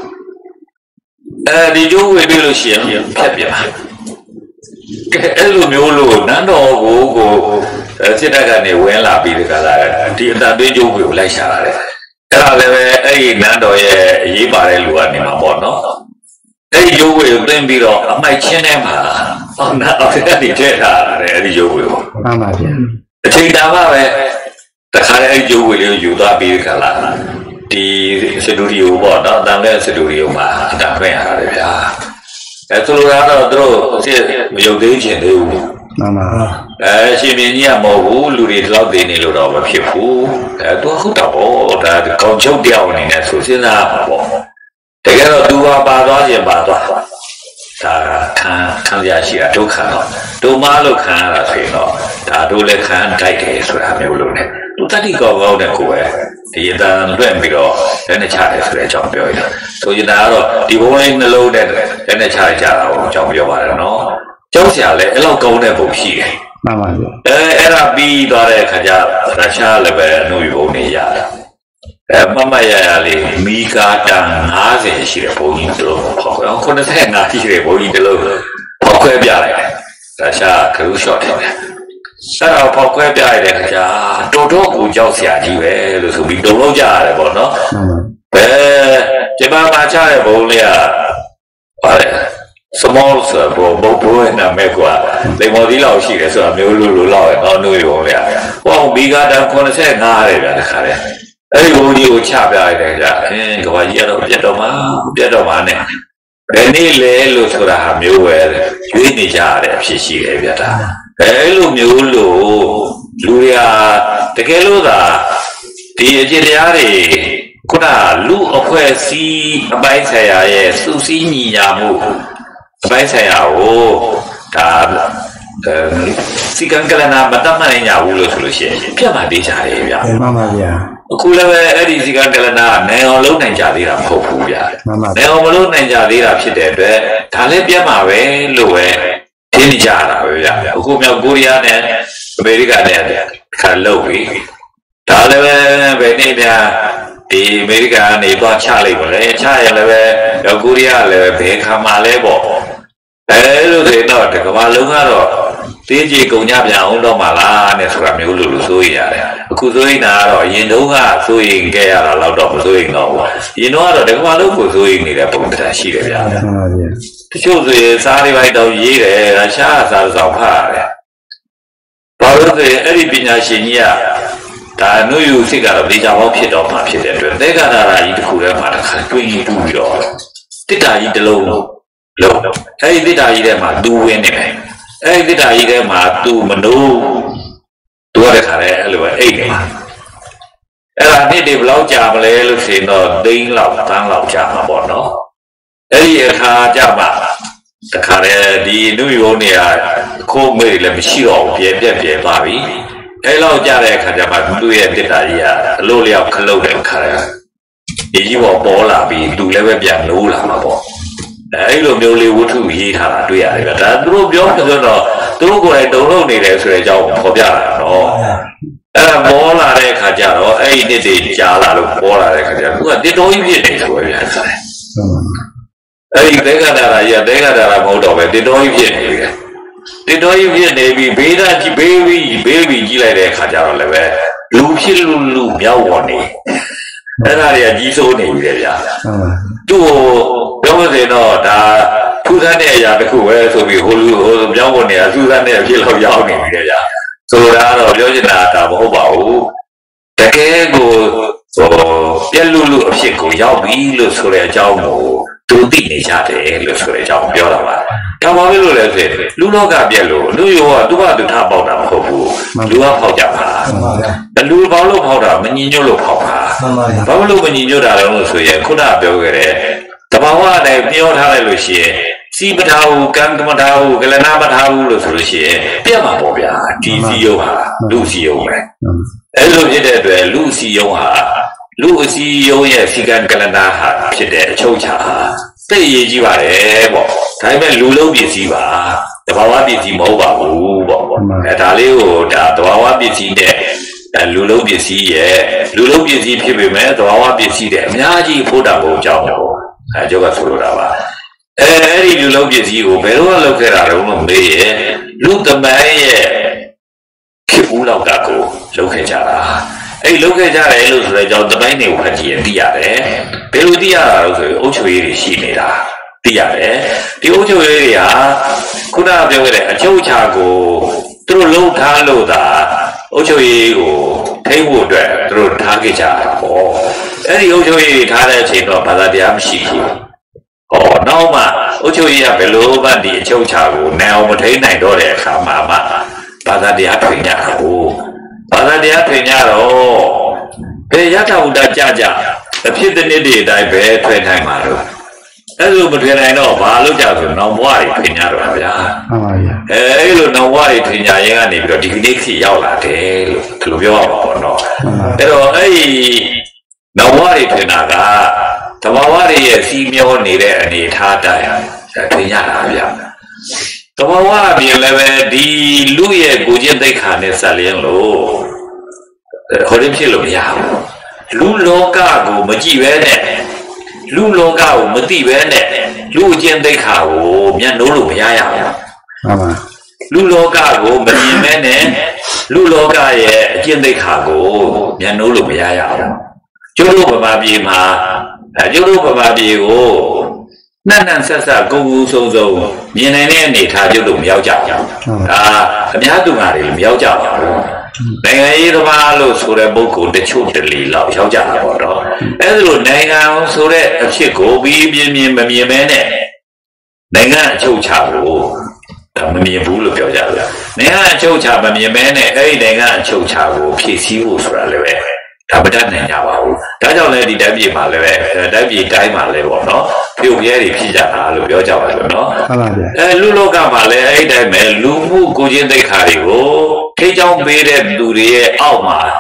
အဲဒီကျိုးဝေပြီးလို့ရှိရင်ဖြတ်ပြပါအဲ့လိုမျိုးလို့နတ်တော်ကိုကိုစစ်တပ်ကနေဝင်လာပြီးတခါလာဒီအတန်သွေးကျိုးဝေကိုလိုက်ရှာလာတယ်အဲ့ဒါလည်းပဲအဲ့ဒီနတ်တော်ရဲ့အရေးပါတဲ့လူကနေမှာပေါ့နော်အဲ့ဒီကျိုးဝေကိုသိမ့်ပြီးတော့အမိုက်ချင်းထဲမှာဟောနတ်တော်ကနေထည့်ထားတယ်အဲ့ဒီကျိုးဝေကိုမှန်ပါဗျာအချိန်တာမှပဲတခါလေအဲ့ကျိုးဝေလေးကိုယူသွားပြီးခါလာဒီစတူဒီယိုပေါ့နော်အတန်လဲစတူဒီယိုမှာအတန်ဖွင့်ရတယ်ဗျာအဲသူတို့ကတော့သူတို့စစ်မယုံသေးချင်သေးဘူးမှန်ပါအဲရှင်မြင်းကြီးကမဟုတ်ဘူးလူတွေဒီလောက်သေးနေလို့တော့မဖြစ်ဘူးအဲသူကဟုတ်တာပေါ့ဒါကောင်ချုပ်တယောက်အနေနဲ့ဆိုစဉ်းစားမှာပေါ့တကယ်တော့သူကပါသွားခြင်းပါသွားဒါခံခံရရှိတာဒုက္ခတော့ဒုမလို့ခံရတာဆိုရင်တော့ဒါတို့လည်းခံတိုက်တယ်ဆိုတာမျိုးလို့ ਨੇ သူတတိကောကောင်းတဲ့ကိုပဲဒီအတန်လွှင့်ပြီးတော့လက်နဲ့ချတယ်ဆိုတဲ့အကြောင်းပြောရတာဆိုရင်ဒါကတော့ဒီဘုံလေးနှလုံးနဲ့လက်နဲ့ချကြတာကိုအကြောင်းပြောပါတယ်နော်ကြောက်စရာလည်းအဲ့လောက်ကောင်းတဲ့ပုံရှိတယ်မှန်ပါဗျအဲအဲ့ဒါပြီးသွားတဲ့အခါကျရုရှားလည်းပဲအနှုတ်ယူနေရတာအဲမမရရလေးမီကာတန်၅၀ရှိတဲ့ဘုံကြီးတို့ဟောခုနစ်ဆယ့်၅ရှိတဲ့ဘုံကြီးတို့ဖောက်ခွဲပြလိုက်တယ်ရုရှားကရုရှော့တယ်အဲ့တော့ဖောက်ခွဲပြရတဲ့အခါကျတော်တော်ကိုကြောက်စရာကြီးပဲလို့ဆိုပြီးတုံလို့ကြရတယ်ပေါ့နော်ဘယ်ဂျပန်မှာချတဲ့ဘုံလေးကပါလေ small ဆိုတော့ဘုံဘုံရဲ့နာမည်ကလေမော်ဒီလောက်ရှိတယ်ဆိုတာမျိုးလိုလိုလောက်ရအောင်နှွေးရုံလေဟောဘီကာတန်ခုနစ်ဆယ့်၅ရတယ်ဗျာတခါလေအဲ့ဒီဘုံကြီးကိုချပြရတယ်ကြာအင်းကဘာကြီးကတော့ပြတ်တော့မှာပြတ်တော့မှာနဲ့ဘယ်နည်းလဲလို့ဆိုတာဟာမျိုးပဲရွေးနေကြရတဲ့အဖြစ်ရှိတယ်ဗျာဒါအဲလိုမျိုးလို့လူတွေကတကယ်လို့သာဒီအကျင့်တရားတွေခုနလူအဖွဲ့အစည်းအပိုင်းဆိုင်ရာရဲ့စုစည်းညီညာမှုအပိုင်းဆိုင်ရာကိုဒါစီကံကလနာမတတ်မှတ်နိုင်ကြဘူးလို့ဆိုလို့ရှိရင်ပြတ်မှတ်သေးကြတယ်ဗျာမှန်ပါဗျာအခုလည်းပဲအဲ့ဒီစီကကလနာနိုင်အောင်လုံးနိုင်ကြသေးတာမဟုတ်ဘူးဗျာနိုင်အောင်မလုံးနိုင်ကြသေးတာဖြစ်တဲ့အတွက်ဒါလည်းပြတ်မှာပဲလို့ပဲထင်ကြတာပဲဗျာအခုမြောက်ကိုရီးယားနဲ့အမေရိကန်နဲ့ခါလို့ပြီဒါလည်းပဲဘယ်နေ့ဗျာဒီအမေရိကန်ကနေတော့ချလိုက်ပါလေချရလည်းပဲမြောက်ကိုရီးယားလည်းဘယ်ခါမှလဲပေါ့အဲလိုဆိုတော့ဒီကမ္ဘာလုံးကတော့တေးကြီးကုန်ကြပြန်အောင်တော့မှလားနဲ့ဆိုတာမျိုးလို့လို့ဆိုရတယ်အခုဆိုရင်တော့ရင်တုန်းကဆိုရင်ကြရတာတော့မဆိုရင်တော့ရင်တော့ကတော့ဒီကမ္ဘာလုံးကိုဆိုရင်နေတဲ့ပုံစံရှိတယ်ဗျာတချို့ဆိုရင်စားတွေပိုင်းတော့ရေးတယ်ရှားစားဆောင်ဖတ်ရတယ်ဘာလို့လဲအဲ့ဒီပညာရှင်ကြီးကဒါနုယူစိတ်ကတော့လေချာပေါင်းဖြစ်တော့မှဖြစ်တဲ့အတွက်သေကနာရာကြီးတစ်ခုထဲမှာတစ်ခါတွင်းကြီးတူပြီးတော့တစ်တာကြီးတစ်လုံးလုံးအဲ့ဒီတစ်တာကြီးထဲမှာသူဝင်နေတယ်အဲ့ဒီတစ်တာကြီးထဲမှာသူမနိုးသူရတဲ့ခါလဲအဲ့လိုပဲအိတ်နေအဲ့ဒါနေ့တွေဘယ်လောက်ကြာမလဲလို့ဆိုရင်တော့သိန်းလောက်တန်းလောက်ကြာမှာပေါ့နော်အဲ့ဒီအခါကြာမှာတခါလေဒီနုယူနေရခိုးမေးလည်းမရှိတော့ဘူးပြဲပြက်ပြဲသွားပြီအဲ့လောက်ကြာတဲ့အခါကျမှသူ့ရဲ့တစ်တာကြီးကအလို့လျောက်ခလုတ်တဲ့ခါလဲဒီကြီးပေါ်ပေါ်လာပြီးသူလည်းပဲပြန်နိုးလာမှာပေါ့အဲ့လိုမျိုးလေးဝတ္ထုရေးထားတာတွေ့ရတယ်ဗျာဒါသူတို့ပြောဆိုတော့သူတို့ကိုယ်တိုင်တုံ့လုံနေတယ်ဆိုတဲ့အကြောင်းကိုဖော်ပြတာနော်အဲ့ဒါပေါ်လာတဲ့အခါကျတော့အဲ့ဒီနှစ်တွေကြာလာလို့ပေါ်လာတဲ့အခါကျတော့သူကတစ်တော်ကြီးဖြစ်နေဆိုပဲဗျာအဲ့ဒီသေကတာရာကြီးသေကတာရာမဟုတ်တော့ပဲတစ်တော်ကြီးဖြစ်နေပြီတစ်တော်ကြီးဖြစ်နေပြီဘေးသားကြီးဘေးပြီးဘေးပြီးကြီးလိုက်တဲ့အခါကျတော့လည်းပဲလူဖြစ်လူလူမြောက်ဝင်နေအဲ့ဒါတွေကကြီးစိုးနေပြီလေဗျာသူ့ကိုပြောမစင်တော့ဒါထူးဆန်းတဲ့အရာတစ်ခုပဲဆိုပြီးဟိုလူဟိုပြောင်းဝင်နေတာထူးဆန်းတဲ့အဖြစ်လောက်ရောက်နေပြီလေဗျာဆိုတာတော့ပြောချင်တာဒါမဟုတ်ပါဘူးတကယ်ကိုဟိုပြက်လူလူအဖြစ်ကိုရောက်ပြီလို့ဆိုတဲ့အကြောင်းကိုသူသိနေကြတယ်လို့ဆိုတဲ့အကြောင်းပြောတာပါဒါမှမဟုတ်လို့လည်းဆိုလူလောကပြက်လို့လူရောကသူ့ဘာသူထားပေါက်တာမဟုတ်ဘူးလူကဖောက်ကြပါလူပေါက်လို့ဖောက်တာမညီညွတ်လို့ဖောက်တာဘာလို့မညီညွတ်တာလဲလို့ဆိုရင်ခုနပြောခဲ့တဲ့တဘာဝနဲ့ပြောထားလိုက်လို့ရှိရင်စီပထားဘူးကံကမထားဘူးကလနာမထားဘူးလို့ဆိုလို့ရှိရင်ပြတ်မှာပေါ့ဗျာဒီစီယုံဟာလူစီယုံပဲအဲ့လိုဖြစ်တဲ့အတွက်လူစီယုံဟာလူအစီယုံရဲ့စီကံကလနာဟာဖြစ်တဲ့အချုပ်ချာသိရည်ကြီးပါတယ်ပေါ့ဒါပေမဲ့လူလုံးပစ္စည်းပါတဘာဝပစ္စည်းမဟုတ်ပါဘူးပေါ့အဲဒါလေးကိုဒါတဘာဝပစ္စည်းနဲ့လူလုံးပစ္စည်းရဲ့လူလုံးပစ္စည်းဖြစ်ပေမဲ့တဘာဝပစ္စည်းတဲ့အများကြီးဖို့တာကိုကြောင်းပေါ့အဲကြောက်ကဆိုလိုတာပါအဲအဲ့ဒီလူလုံးပစ္စည်းကိုဘယ်တော့လောက်ခဲ့တာတော့မမေးရဲ့လူသမိုင်းရဲ့ခေတ်ဦးလောက်ကကိုလောက်ခဲ့ကြတာအဲ့လောက်ခဲ့ကြတယ်လို့ဆိုတဲ့အကြောင်းသမိုင်းတွေကိုဖတ်ကြည့်ရင်သိရတယ်ဘယ်လိုသိရတာလို့ဆိုရင်အုပ်ချုပ်ရေးတွေရှိနေတာသိရတယ်ဒီအုပ်ချုပ်ရေးတွေဟာခုနပြောခဲ့တဲ့အချုပ်အခြာကိုသူတို့လုံထားလို့သာအုပ်ချုပ်ရေးကိုထိန်းဖို့အတွက်သူတို့ထားခဲ့ကြတာပေါ့အဲ့ဒီအုပ်ချုပ်ရေးထားတဲ့အချိန်တော့ဘာသာတရားမရှိဘူးဟောနောက်မှအုပ်ချုပ်ရေးကဘယ်လိုမှဒီအချုပ်အခြာကိုနိုင်အောင်မထိန်းနိုင်တော့တဲ့အခါမှာမှဘာသာတရားထွင်ကြတာကိုဘာသာတရားထွင်ကြတော့ဘယ်ရထဝတ္တကြကြအဖြစ်တဲ့နေ့တွေအတိုင်းပဲထွင်နိုင်မှာတော့အဲ့လိုမထွင်နိုင်တော့ဘာလို့ကြဆိုနောင်ဘဝတွေထွင်ကြတော့ဗျာမှန်ပါဗျာအဲအဲ့လိုနောင်ဘဝတွေထွင်ကြရင်ကနေပြီးတော့ဒီကနေ့ခေတ်ရောက်လာတယ်လို့ဒီလိုပြောရမှာပေါ့နော်အဲ့တော့အဲ့ဒီနောင်ဘဝတွေထွင်တာကသဘာဝတွေရဲ့စီးမျောနေတဲ့အနေထားတိုင်းထွင်ရတာဗျာသဘာဝအပြင်လည်းပဲဒီလူရဲ့ကိုကျင့်သိက္ခာနဲ့ဆက်လျင်းလို့ဟောရဖြစ်လို့မရဘူးလူလောကကိုမကြည့်ပဲနဲ့လူလောကကိုမသိပဲနဲ့လူအကျင့်သိက္ခာကိုမျက်နှိုးလို့မရရဘူးမှန်ပါလူလောကကိုမမြင်မဲနဲ့လူလောကရဲ့အကျင့်သိက္ခာကိုမျက်နှိုးလို့မရရဘူးကျိုးတို့ဗမာပြည်မှာအဲကျိုးတို့ဗမာပြည်ကိုနှံ့နှံ့ဆက်ဆက်ကိုယ်ကိုယ်ဆုံးဆုံးမြင်နိုင်တဲ့အနေထားကျိုးတို့မရောက်ကြဘူးဒါအများသူငါတွေမရောက်ကြပါဘူးနိုင်ငံရေးသမားလို့ဆိုတဲ့ပုဂ္ဂိုလ်တချို့တလီလောက်ရောက်ကြတာပေါ့တော့အဲ့ဒါလိုနိုင်ငံဆိုတဲ့အဖြစ်ကိုပြီးပြင်းပြင်းမမြင်မဲနဲ့နိုင်ငံအချုပ်ချကိုဒါမမြင်ဘူးလို့ပြောကြတယ်နိုင်ငံအချုပ်ချမမြင်မဲနဲ့အဲ့ဒီနိုင်ငံအချုပ်ချကိုဖြည့်ဆည်းဖို့ဆိုတာလည်းပဲဒါမတတ်နိုင်ကြပါဘူးဒါကြောင့်လည်းဒီတိုင်းပြည်မှာလည်းပဲတိုင်းပြည်တိုင်းမှာလည်းပေါ့နော်ပြုတ်ပြဲတွေဖြစ်ကြတာလို့ပြောကြပါလို့နော်ဟုတ်ပါဗျာအဲလူလောကမှာလည်းအဲ့ဒီတိုင်းပဲလူမှုကိုချင်းသိက္ခာတွေကိုထိချောင်းပေးတဲ့လူတွေရဲ့အောက်မှာ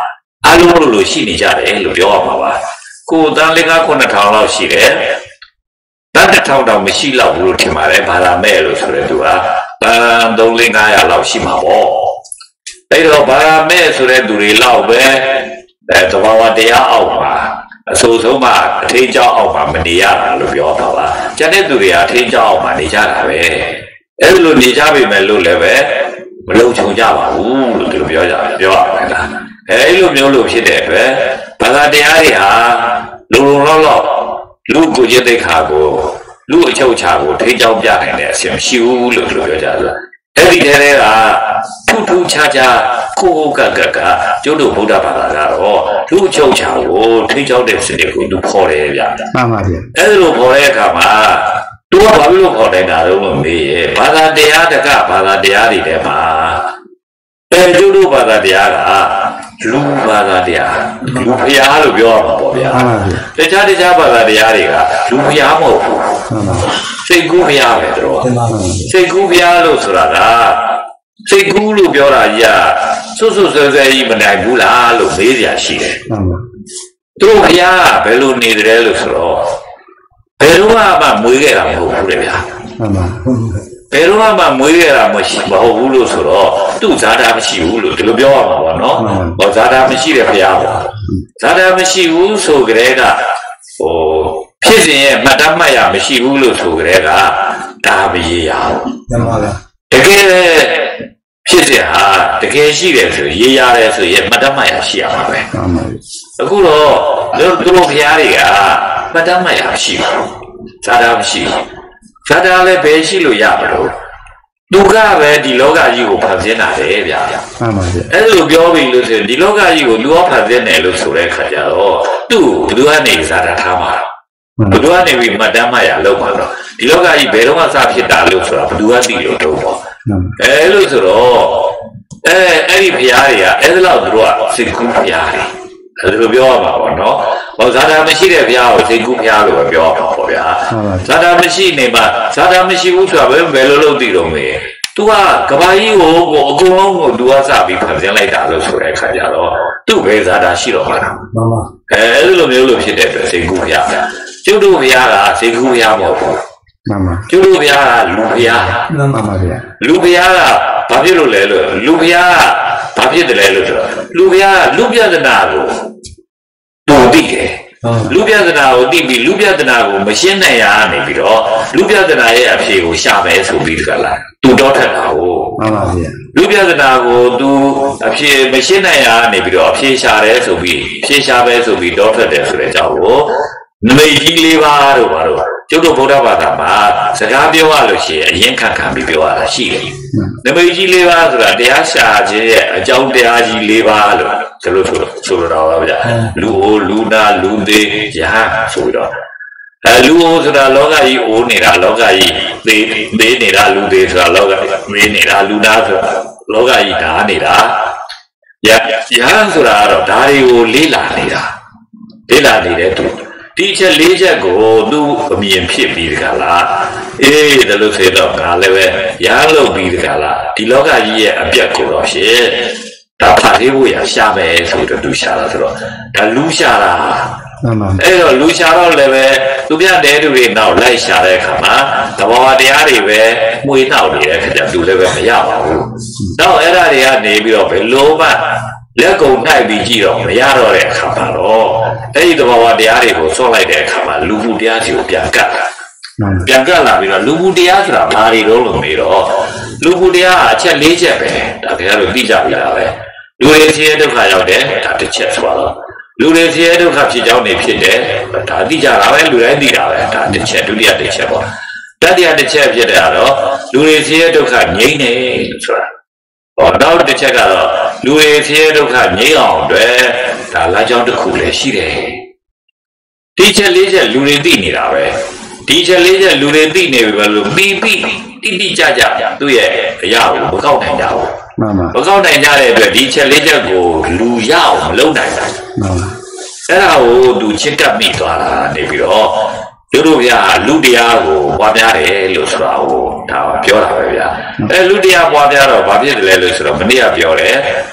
阿鲁鲁鲁西尼家的路标嘛吧，古当那个可能唐老西的，但是唐到没西老路听嘛嘞，把他买了出来对吧？但都那个呀老西嘛哦，那个把他买出来都是老呗，哎，都把我这样熬嘛，说说嘛，天骄傲嘛，没你呀路标嘛吧，家里都是呀天骄傲嘛，你家那呗，哎，路你家边买路来呗。路穷家吧，呜，路都表家表来了。哎，路没有路皮的呗，把他这样的哈，路路老老，路估计得看过，路就看过，推脚边来的，像修路路表家子。哎，你看那个，突突恰恰，酷酷嘎嘎嘎，就路不得把他个哦，路就看过，推脚的是那个路跑来的。 妈妈的。 哎，路跑来干嘛？多把路跑来哪都问题，把他这样的干，把他这样的嘛。哎，就路把他这样啊，路把他这样，路不压路标嘛，不标。这家里家把他这样的个，路不压嘛，谁股票的对吧？谁股票路出来了，谁股路标了呀？说说说说，一本来不啦，路没这样写的。路不压，白路你的来路出了。白龙啊嘛，每个人好苦的呀。白龙啊嘛，每个人没没好苦路说咯，都咱他们西苦路，这个表啊嘛，我喏，我咱他们西的不要嘛，咱他们西苦说个那个，哦，平时嘛他们呀，没西苦路说个那个，他们也要。这个平时哈，这个西的时候，也要的时候也没他们呀西嘛呗。那个咯，都都不要的呀。不但没有西，咱咱们西，咱咱来白西路也不路，路家呗，你老家以后拍在哪里边？哎，路标边路是，你老家以后路拍在哪路出来看见咯？都不多那个啥的他嘛，不多那个没得嘛呀，路嘛咯，你老家以白龙啊啥皮大路出来，不多地路都嘛，哎，路是咯，哎，哎，你皮亚的呀，哎，是老多啊，是苦皮亚的。这个表嘛，我喏，我咱咱们西的表，这股票路表嘛，好表。咱咱们西呢嘛，咱咱们西屋出来买买了老地了没？都啊，干嘛以后我公公我都啊啥比碰见来大路出来看见咯，都买咱咱西了嘛。妈妈，哎，这个没有路皮的，这股票，就路票啊，这股票嘛。妈妈，就路票啊，路票。那妈妈的。路票啊，把票路来了，路票啊，把票的来了着，路票路票的哪个？土地的，路边的那个地皮，路边的那个没现在呀，那边咯，路边的那也屁股下面手臂这个啦，都找他那个。路边的那个都屁没现在呀，那边咯，屁下来手臂，屁下面手臂找他的出来找我，那么一里吧都吧都，就是不知道吧他嘛，这个表啊那些，眼看看比表啊那些，那么一里吧是吧？底下下去，叫底下一里吧了。这路说说到了不是？路路那路的呀，说到，哎，路是那老家一屋里啦，老家一没没你啦，路的是那老家没你啦，路那是老家一打你啦，呀呀是那咯，打的我离啦你啦，离啦你的都，的确离这个都免皮皮的个啦，哎，这路说到哪里喂？呀路皮的个啦，的老家一也别过了些。他怕这个呀，下面手着路下了是吧？他路下了，哎呦，路下了那边，路边那路边闹来下来看嘛，他娃娃家里边没闹的，他就路那边没压嘛，然后那里啊那边被老板那个太比基了，没压到来看嘛咯，哎，他娃娃家里头上来的看嘛，路不家就变干了。变干了，比如路不家是啦，哪里都弄没了，路不家钱理解呗，大家都理解不了呗。路那些都看要的，他就切错了；路那些都看比较那批的，他理解了呗，路来理解呗，他就切都理解切不，他理解的切批的了，路那些都看你呢，是吧？哦，那我就切个了，路那些都看你样对，他辣椒都苦了些的，的确理解路那地你了呗。的确，理解路的地那个路，比比滴滴加加都也要不高难家伙，不高难家的对，的确理解过路要路难家。然后都去干米多了那边哦，有路呀路的呀我外边的路出来我他表达了呀，哎路的呀外边了外边的来路出来，没得呀表嘞，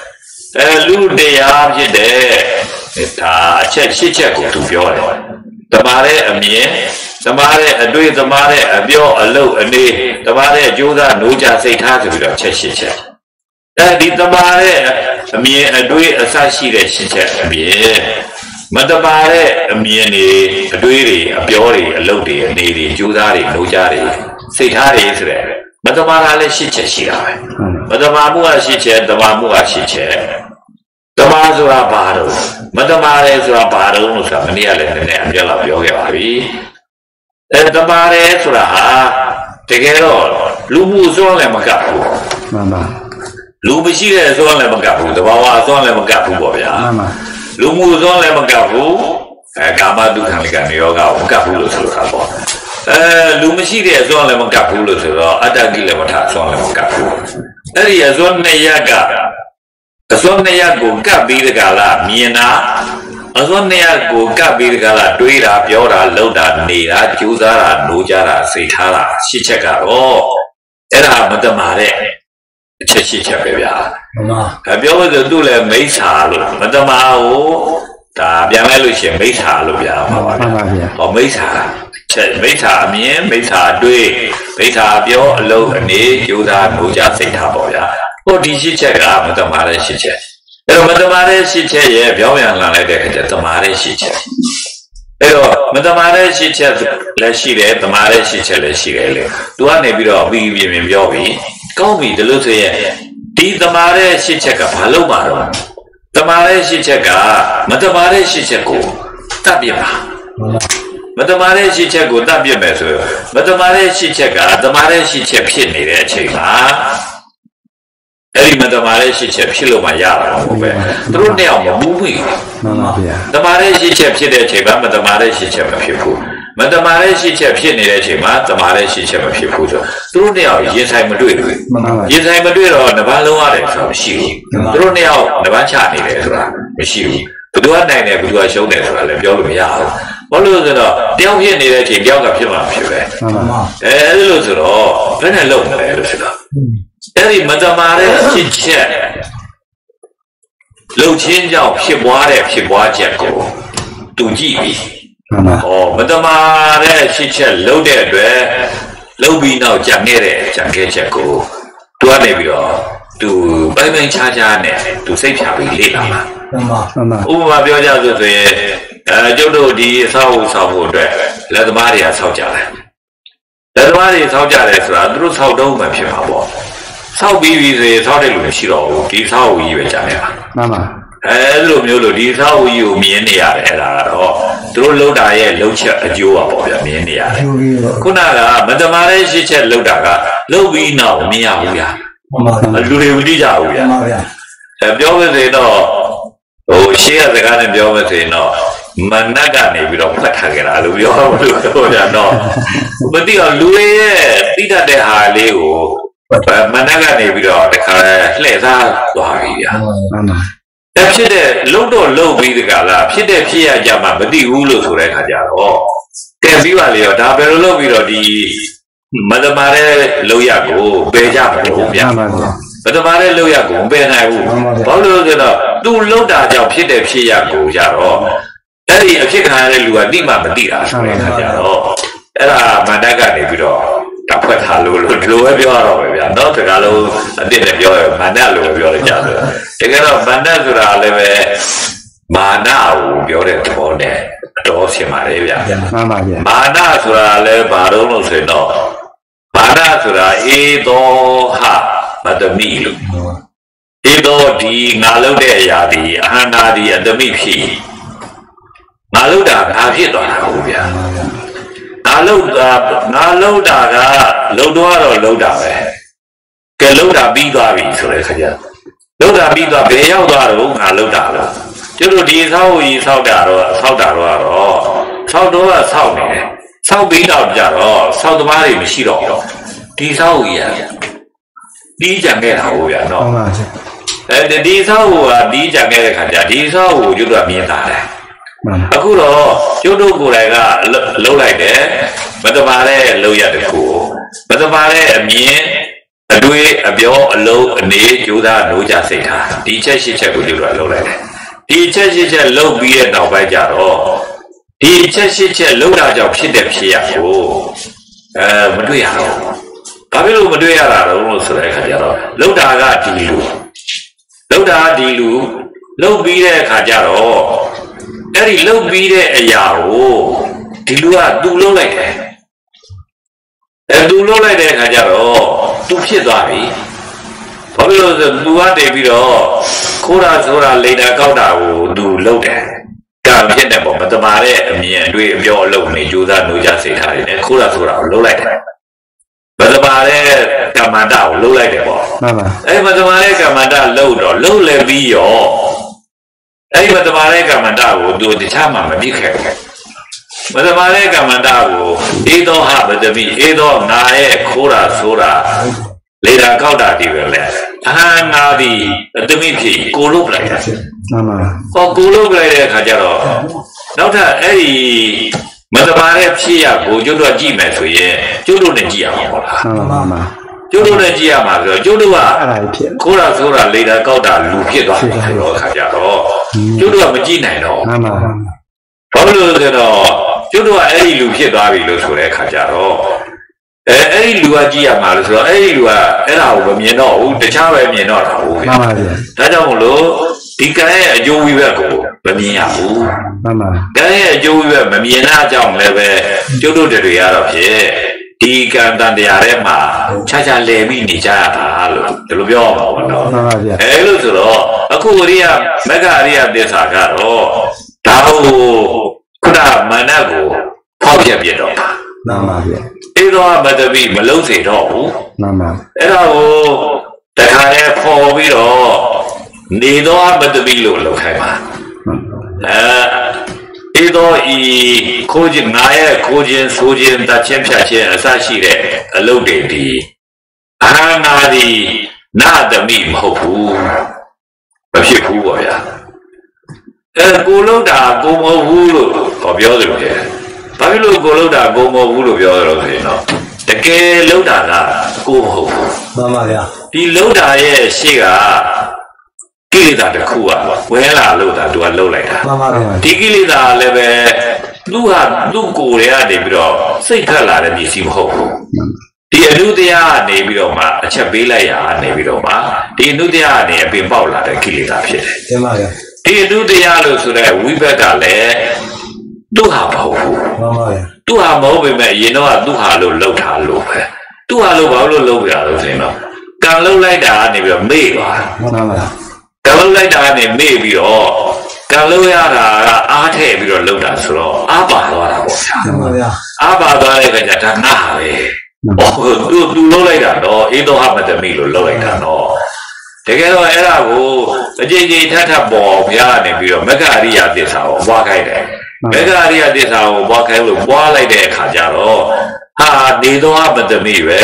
အဲလူတရားဖြစ်တဲ့ဒါအချက်ရှစ်ချက်ကိုသူပြောတယ်တမားတဲ့အမြင်တမားတဲ့အတွေ့တမားတဲ့အပြောအလုပ်အနေတမားတဲ့အကျိုးသားနိုးကြစိတ်ထားဆိုပြီးတော့ချက်ရှစ်ချက်အဲဒီတမားတဲ့အမြင်အတွေ့အစရှိတဲ့ရှစ်ချက်အပြင်မတမားတဲ့အမြင်တွေအတွေ့တွေအပြောတွေအလုပ်တွေအနေတွေအကျိုးသားတွေနိုးကြတွေစိတ်ထားတွေဆိုတဲ့မတမားကလည်းရှစ်ချက်ရှိတာပဲမတမားမှုကရှစ်ချက်တမားမှုကရှစ်ချက်တမားဆိုတာဘာတော့မတမားလဲဆိုတာဘာတော့လို့ဆိုတာမနေ့ကလည်းနည်းနည်းအပြောလောက်ပြောခဲ့ပါပြီအဲတမားလဲဆိုတာဟာတကယ်တော့လူမှုစွမ်းလည်းမကပ်ဘူးမှန်ပါလူမရှိတဲ့စွမ်းလည်းမကပ်ဘူးတဘာဝစွမ်းလည်းမကပ်ဘူးပေါ့ဗျာမှန်ပါလူမှုစွမ်းလည်းမကပ်ဘူးအဲကာမဒုက္ခလိကနေယောဂကိုမကပ်ဘူးလို့ဆိုတာပေါ့အဲလူမရှိတဲ့စွမ်းလည်းမကပ်ဘူးလို့ဆိုတော့အတ္တကိလေသာစွမ်းလည်းမကပ်ဘူးအဲ့ဒီအစွမ်းနှစ်ရပ်ကအစွမ်းနှစ်ရပ်ကိုကပ်ပြီးတကလားမြင်တာအစွမ်းနှစ်ရပ်ကိုကပ်ပြီးတကလားတွေးတာပြောတာလုပ်တာနေတာကြိုးစားတာနိုးကြတာစိတ်ထားတာရှစ်ချက်ကတော့အဲ့ဒါမတမာတဲ့အချက်ရှစ်ချက်ပဲဗျာမှန်ပါအဲပြောလို့ဆိုသူ့လည်းမိစ္ဆာလို့မတမာကိုဒါပြန်လိုက်လို့ရှိရင်မိစ္ဆာလို့ဗျာမှန်ပါဗျာဟောမိစ္ဆာချက်မိစ္ဆာအမြင်မိစ္ဆာတွေးမိစ္ဆာပြောအလုပ်အနေကြိုးစားနိုးကြစိတ်ထားပေါ့ဗျာဟိုဒီရှစ်ချက်ကမတမာတဲ့ရှစ်ချက်အဲ့တော့မတမာတဲ့ရှစ်ချက်ရဲ့ပြောင်းပြန်လာလိုက်တဲ့အခါကျတမာတဲ့ရှစ်ချက်အဲ့တော့မတမာတဲ့ရှစ်ချက်လည်းရှိတယ်တမာတဲ့ရှစ်ချက်လည်းရှိတယ်လေသူကနေပြီးတော့ပြီးပြင်းပြင်းပြောပြီးကောင်းပြီဒီလိုဆိုရင်ဒီတမာတဲ့ရှစ်ချက်ကဘာလို့မှာတော့တမာတဲ့ရှစ်ချက်ကမတမာတဲ့ရှစ်ချက်ကိုတတ်ပြပါမတမာတဲ့ရှစ်ချက်ကိုတတ်ပြမယ်ဆိုရင်မတမာတဲ့ရှစ်ချက်ကတမာတဲ့ရှစ်ချက်ဖြစ်နေတဲ့အချိန်မှာအဲ့ဒီမတမာတဲ့ရှစ်ချက်ဖြစ်လို့မှရတာဟုတ်ပဲသူတို့နှစ်ယောက်မဘူးဘူးမှန်ပါဗျာတမာတဲ့ရှစ်ချက်ဖြစ်တဲ့အချိန်မှာမတမာတဲ့ရှစ်ချက်မဖြစ်ဘူးမတမာတဲ့ရှစ်ချက်ဖြစ်နေတဲ့အချိန်မှာတမာတဲ့ရှစ်ချက်မဖြစ်ဘူးဆိုသူတို့နှစ်ယောက်ရင်ဆိုင်မတွေ့ဘူးရင်ဆိုင်မတွေ့တော့နှစ်ပါးလုံးရတယ်ဆိုတာမရှိဘူးသူတို့နှစ်ယောက်နှစ်ပါးချနေတယ်ဆိုတာမရှိဘူးဘယ်သူကနိုင်တယ်ဘယ်သူကရှုံးတယ်ဆိုတာလည်းပြောလို့မရဘူးဘာလို့လဲဆိုတော့တယောက်ဖြစ်နေတဲ့အချိန်တယောက်ကဖြစ်မှာဖြစ်ပဲမှန်ပါအဲအဲ့လိုဆိုတော့ဘယ်နဲ့လုံးမလဲလို့ဆိုတော့အဲ့ဒီမတမာတဲ့ဖြစ်ချက်လှုပ်ချင်းကြောင့်ဖြစ်ပွားတဲ့ဖြစ်ပွားချက်ကိုသူကြည့်ပြီမှန်ပါဟောမတမာတဲ့ဖြစ်ချက်လှုပ်တဲ့အတွက်လှုပ်ပြီးနောက်ကြံခဲ့တဲ့ကြံခဲ့ချက်ကိုသူကနေပြီးတော့သူပိုင်ပိုင်ခြားခြားနဲ့သူစိတ်ဖြာပြီးလေ့လာမှာမှန်ပါမှန်ပါဥပမာပြောကြဆိုဆိုရင်အဲကျုပ်တို့ဒီအဆောက်အဦဆောက်ဖို့အတွက်လက်သမားတွေကဆောက်ကြတယ်လက်သမားတွေဆောက်ကြတယ်ဆိုတာသူတို့ဆောက်တော့မှဖြစ်မှာပေါ့ဆောက်ပြီးပြီဆိုရင်ဆောက်တဲ့လူမရှိတော့ဘူးဒီဆောက်အဦကြီးပဲကြာနေတာမှန်ပါအဲလိုမျိုးလို့ဒီဆောက်အဦကြီးကိုမြင်နေရတယ်အဲ့ဒါကတော့သူတို့လှုပ်တာရဲ့လှုပ်ချက်အကျိုးပါပေါ့ဗျာမြင်နေရတယ်ခုနကမတမာတဲ့ရှစ်ချက်လှုပ်တာကလှုပ်ပြီးနောက်မမြင်ရဘူးဗျာလူတွေမသိကြဘူးဗျာအဲပြောမစေတော့ဟိုရှေ့ကစကားနဲ့ပြောမစေတော့မနက်ကနေပြီးတော့ဖတ်ထားကြတာလို့ပြောလို့ပြောကြတော့မသိတော့လူတွေရဲ့သိတတ်တဲ့ဟာလေးကိုမနက်ကနေပြီးတော့တခါလှည့်စားသွားပြီဗျာတဖြစ်တဲ့လုံတော့လုံပြီးတကလားဖြစ်တဲ့ဖြစ်ရကြမှမသိဘူးလို့ဆိုတဲ့ခါကျတော့ကဲပြီးပါလေရောဒါဘယ်လိုလုပ်ပြီးတော့ဒီမတမာတဲ့လုံရကိုပယ်ကြမှာလို့ဗျာမတမာတဲ့လုံရကိုပယ်နိုင်ဘူးဘာလို့လဲဆိုတော့သူလုံတာကြောင့်ဖြစ်တဲ့ဖြစ်ရကိုကြတော့အဲ့ဒီအဖြစ်ခံရတဲ့လူကတိမှမသိတာဆိုတဲ့ခါကျတော့အဲ့ဒါမန္တကနေပြီးတော့တဖွက်ထားလို့လို့ဒီလိုပဲပြောရတော့ပဲဗျာနော်တကယ်လို့အတိတ်နဲ့ပြောရမန္တလို့ပြောလိုက်ကြတယ်တကယ်တော့မန္တဆိုတာလည်းပဲမာနကိုပြောတဲ့သဘောနဲ့တော်ဖြစ်ပါလေဗျာမှန်ပါဗျာမာနဆိုတာလည်းဘာလို့လို့ဆိုရင်တော့မာနဆိုတာအေသောဟမတမိလို့အေသောဒီငါလုပ်တဲ့အရာဒီအဟန္တာဒီအတမိဖြစ်ငါလုပ်တာငါဖြစ်သွားတာဟုတ်ဗျာငါလုပ်တာငါလုပ်တာကလုပ်တော့တော့လုပ်တာပဲကဲလုပ်တာပြီးသွားပြီဆိုတဲ့ခါကျလုပ်တာပြီးသွားဘယ်ရောက်သွားတော့ငါလုပ်တာလို့ကျတို့ဒီဆောက်ကြီးဆောက်တာတော့ဆောက်တာတော့တော့ဆောက်တော့ကဆောက်နေတယ်ဆောက်ပြီးတော့ကြတော့ဆောက်သမားတွေမရှိတော့ဒီဆောက်ကြီးရပြီးကြံခဲ့တာဟုတ်ဗျာနော်အဲဒီဆောက်ကပြီးကြံခဲ့တဲ့ခါကျဒီဆောက်ကိုကျတို့ကမြင်တာတယ်အခုတော့ကျုပ်တို့ကိုယ်တိုင်ကလှုပ်လိုက်တယ်မတမာတဲ့လှုပ်ရတဲ့ကိုမတမာတဲ့အမြင်အတွေ့အပြောအလုံးအနေကြိုးစားလို့ကြစိတ်ထားဒီချက်ရှိချက်ကိုကျတော့လုပ်လိုက်တယ်ဒီချက်ရှိချက်လုပ်ပြီးတဲ့နောက်ပိုင်းကျတော့ဒီချက်ရှိချက်လုပ်တာကြောင့်ဖြစ်တဲ့ဖြစ်ရကိုအဲမတွေ့ရတော့ဘာဖြစ်လို့မတွေ့ရတာလို့ဆိုတဲ့အခါကျတော့လုပ်တာကဒီလူလုပ်တာဒီလူလုပ်ပြီးတဲ့အခါကျတော့အဲ့ဒီလုပ်ပြီးတဲ့အရာကိုဒီလူကသူ့လုပ်လိုက်တယ်အဲသူ့လုပ်လိုက်တဲ့အခါကျတော့သူဖြစ်သွားပြီဘာဖြစ်လို့လဲဆိုသူကတည်ပြီးတော့ခိုးတာဆိုတာလိန်တာကောက်တာကိုသူလုပ်တယ်ကံဖြစ်တဲ့ပေါ့မတမာတဲ့အမြင်အတွေ့အပြောအလုပ်နေကြိုးစားလို့ကြစိတ်ထားတယ်ခိုးတာဆိုတာကိုလုပ်လိုက်တယ်မတမာတဲ့ကမ္မန္တကိုလုပ်လိုက်တယ်ပေါ့မှန်ပါအဲမတမာတဲ့ကမ္မန္တလုပ်တော့လုပ်လည်းပြီးရောအဲ့ဒီမတမာတဲ့ကမ္မန္တကိုသူတခြားမှမပြစ်ခဲ့ဘူးမတမာတဲ့ကမ္မန္တကိုအေသောဟပတမိအေသောငါရဲ့ခိုးတာဆိုတာလေတာကောက်တာဒီပဲလေအဟံငါသည်တမိဖြစ်ကိုလုတ်လိုက်တာမှန်ပါဟောကိုလုတ်လိုက်တဲ့အခါကျတော့နောက်ထပ်အဲ့ဒီမတမာတဲ့ဖြစ်ရကိုကျွတ်တော့ကြည့်မယ်ဆိုရင်ကျွတ်လို့နဲ့ကြည့်ရမှာပေါ့လားမှန်ပါမှန်ကျွတ်လို့နဲ့ကြည့်ရမှာဆိုတော့ကျွတ်လို့ကခိုးတာဆိုတာလေတာကောက်တာလူဖြစ်သွားတယ်ဆိုတော့အခါကျတော့ကျွတ်လို့ကမကြည့်နိုင်တော့မှန်ပါဘာလို့လဲဆိုတော့ကျွတ်တော့အဲ့ဒီလူဖြစ်သွားပြီလို့ဆိုတဲ့အခါကျတော့အဲအဲ့ဒီလူကကြည့်ရမှာလို့ဆိုတော့အဲ့ဒီလူကအဲ့ဒါကိုမမြင်တော့ဘူးတခြားပဲမြင်တော့တာဟုတ်မှန်ပါဗျာဒါကြောင့်မို့လို့ဒီကံရဲ့အကျိုးဝိဘက်ကိုမမြင်ရဘူးမှန်ပါကံရဲ့အကျိုးဝိဘက်မမြင်တဲ့အကြောင်းလည်းပဲကျွတ်တို့တွေရတော့ဖြစ်ဒီကံတန်တရားထဲမှာခြားခြားလဲပြီးနေကြရတာလို့ဒီလိုပြောပါဘောနော်မှန်ပါဗျာအဲလို့ဆိုတော့အခုအရိယမဂ္ဂအရိယသစ္စာကတော့ဒါကိုခုနမာနကိုဖောက်ပြပြတော့မှန်ပါဗျာအေသောမတပိမလုံးစေတော့ဘူးမှန်ပါအဲ့ဒါကိုတခါလဲခေါ်ပြီးတော့နေသောမတပိလို့လောက်ခိုင်းပါအဲအေသောဤခိုးခြင်းငါရဲ့ခိုးခြင်းဆိုခြင်းတတ်ခြင်းဖြတ်ခြင်းအစရှိတဲ့အလုပ်တွေဒီအာငါသည်နာတမိမဟုတ်ဘူးမဖြစ်ဘူးပေါ့ဗျာအဲကိုလုံးတာကိုမဟုတ်ဘူးလို့ပြောတယ်လို့ဘာဖြစ်လို့ကိုလုံးတာကိုမဟုတ်ဘူးလို့ပြောရလို့ဆိုရင်တော့တကယ်လုံးတာကကိုမဟုတ်ဘူးမှန်ပါဗျာဒီလုံးတာရဲ့ရှေ့ကကိလေသာတစ်ခုကဝဲလာလို့တာသူကလှုပ်လိုက်တာမှန်ပါဗျာဒီကိလေသာလည်းပဲသူ့ဟာသူ့ကိုယ်တွေကနေပြီးတော့စိတ်ထွက်လာတဲ့ပစ္စည်းမဟုတ်ဘူးဒီအနုတရားကနေပြီးတော့မှအချက်ပေးလိုက်ရနေပြီးတော့မှဒီအနုတရားကနေအပင်ပေါက်လာတဲ့ကိလေသာဖြစ်တယ်မှန်ပါဗျာဒီအနုတရားလို့ဆိုတဲ့ဝိဘက်ကလည်းသူ့ဟာမဟုတ်ဘူးမှန်ပါဗျာသူ့ဟာမဟုတ်ပေမဲ့ရင်တော့သူ့ဟာလို့လှုပ်ထားလို့ပဲသူ့ဟာလို့ဘာလို့လှုပ်ကြလို့ဆိုရင်တော့ကံလှုပ်လိုက်တာကနေပြီးတော့မေ့သွားမှန်ပါဗျာကံလှုပ်လိုက်တာကနေမေ့ပြီးတော့ကံလှုပ်ရတာကအားထည့်ပြီးတော့လှုပ်တာဆိုတော့အားပါသွားတာပေါ့ဗျာမှန်ပါဗျာအားပါသွားတဲ့အခါကျဒါငါပဲဟုတ်သူသူလှုပ်လိုက်တာတော့အေသောဟမတမိလို့လှုပ်လိုက်တာတော့တကယ်တော့အဲ့ဒါကိုအကြိမ်ကြိမ်ထပ်ထပ်ပေါ်ဘုရားနေပြီးတော့မဂ္ဂအရိယသစ္စာကိုပွားခိုင်းတယ်မဂ္ဂအရိယသစ္စာကိုပွားခိုင်းလို့ပွားလိုက်တဲ့အခါကျတော့ဟာနေသောဟမတမိပဲ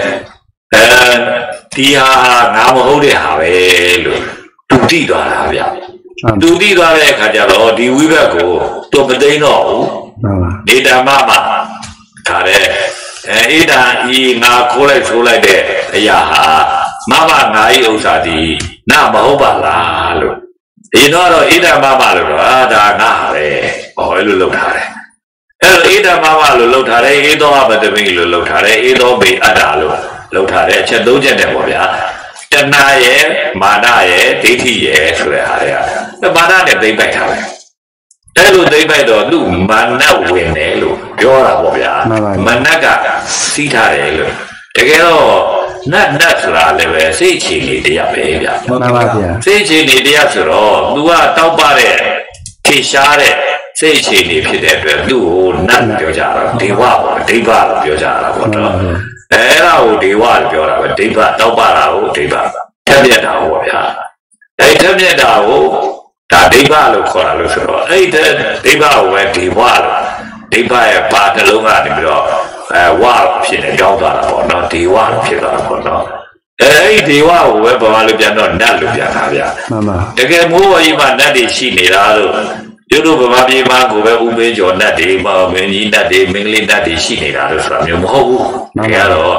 အဲဒီဟာငါမဟုတ်တဲ့ဟာပဲလို့သူတိသွားတာဗျသူတိသွားတဲ့အခါကျတော့ဒီဝိဘက်ကိုသူမသိတော့ဘူးနေတာမမခါတဲ့အဲဣဒံဤငါခိုးလိုက်ဆိုးလိုက်တဲ့အရာဟာမမငါဤဥစ္စာဒီနာမဟုတ်ပါလားလို့ဒီတော့ဣဒံမမလို့တော့အာဒါငါပဲဟောလို့လုပ်ထားတယ်အဲဣဒံမမလို့လုပ်ထားတယ်ဧသောပတမိလို့လုပ်ထားတယ်ဧသောဘေအတ္တလို့လုပ်ထားတယ်အချက်သုံးချက်နဲ့ပေါ့ဗျာတဏှာရဲ့မာနရဲ့ဒိဋ္ဌိရဲ့ဆိုတဲ့ဟာတွေကမာနနဲ့သိမ့်ပိုက်ထားတယ်အဲ့လိုသိမ့်ပိုက်တော့သူ့မာနဝင်တယ်လို့ပြောတာပေါ့ဗျာမာနကစီးထားတယ်လို့တကယ်တော့နတ်နတ်ဆိုတာလည်းပဲစိတ်အခြေအနေတရားပဲဗျာမှန်ပါဗျာစိတ်အခြေအနေတရားဆိုတော့ तू ကတောက်ပတဲ့ထေရှားတဲ့စိတ်အခြေအနေဖြစ်တဲ့အတွက်သူ့ကိုနတ်ပြောကြတာဒေဝပေါ့ဒိဗ္ဗလို့ပြောကြတာပေါ့နော်အဲ့ဒါကိုဒေဝလို့ပြောတာပဲဒိဗ္ဗတောက်ပတာကိုဒိဗ္ဗထက်မြက်တာပေါ့ဗျာအဲ့ထက်မြက်တာကိုဒါဒိဗ္ဗလို့ခေါ်တာလို့ဆိုတော့အဲ့ဒီဒိဗ္ဗကိုပဲဒေဝလို့ဒိဗ္ဗရဲ့ပါတလုံးကနေပြီးတော့အဲဝါဖြစ်နေကြောင်းသွားတာပေါ့နော်ဒေဝလို့ဖြစ်သွားတာပေါ့နော်အဲ့ဒီဒေဝကိုပဲဘာလို့ပြန်တော့နတ်လို့ပြန်တာဗျာမှန်ပါတကယ်မိုးဝရီမှာနတ်တွေရှိနေတာလို့ကျတို့ဗမာပြည်မှာကိုပဲဥပင်းကျော်နတ်တွေမင်းကြီးနတ်တွေမင်းကလေးနတ်တွေရှိနေတာလို့ဆိုတာမျိုးမဟုတ်ဘူးတကယ်တော့သူ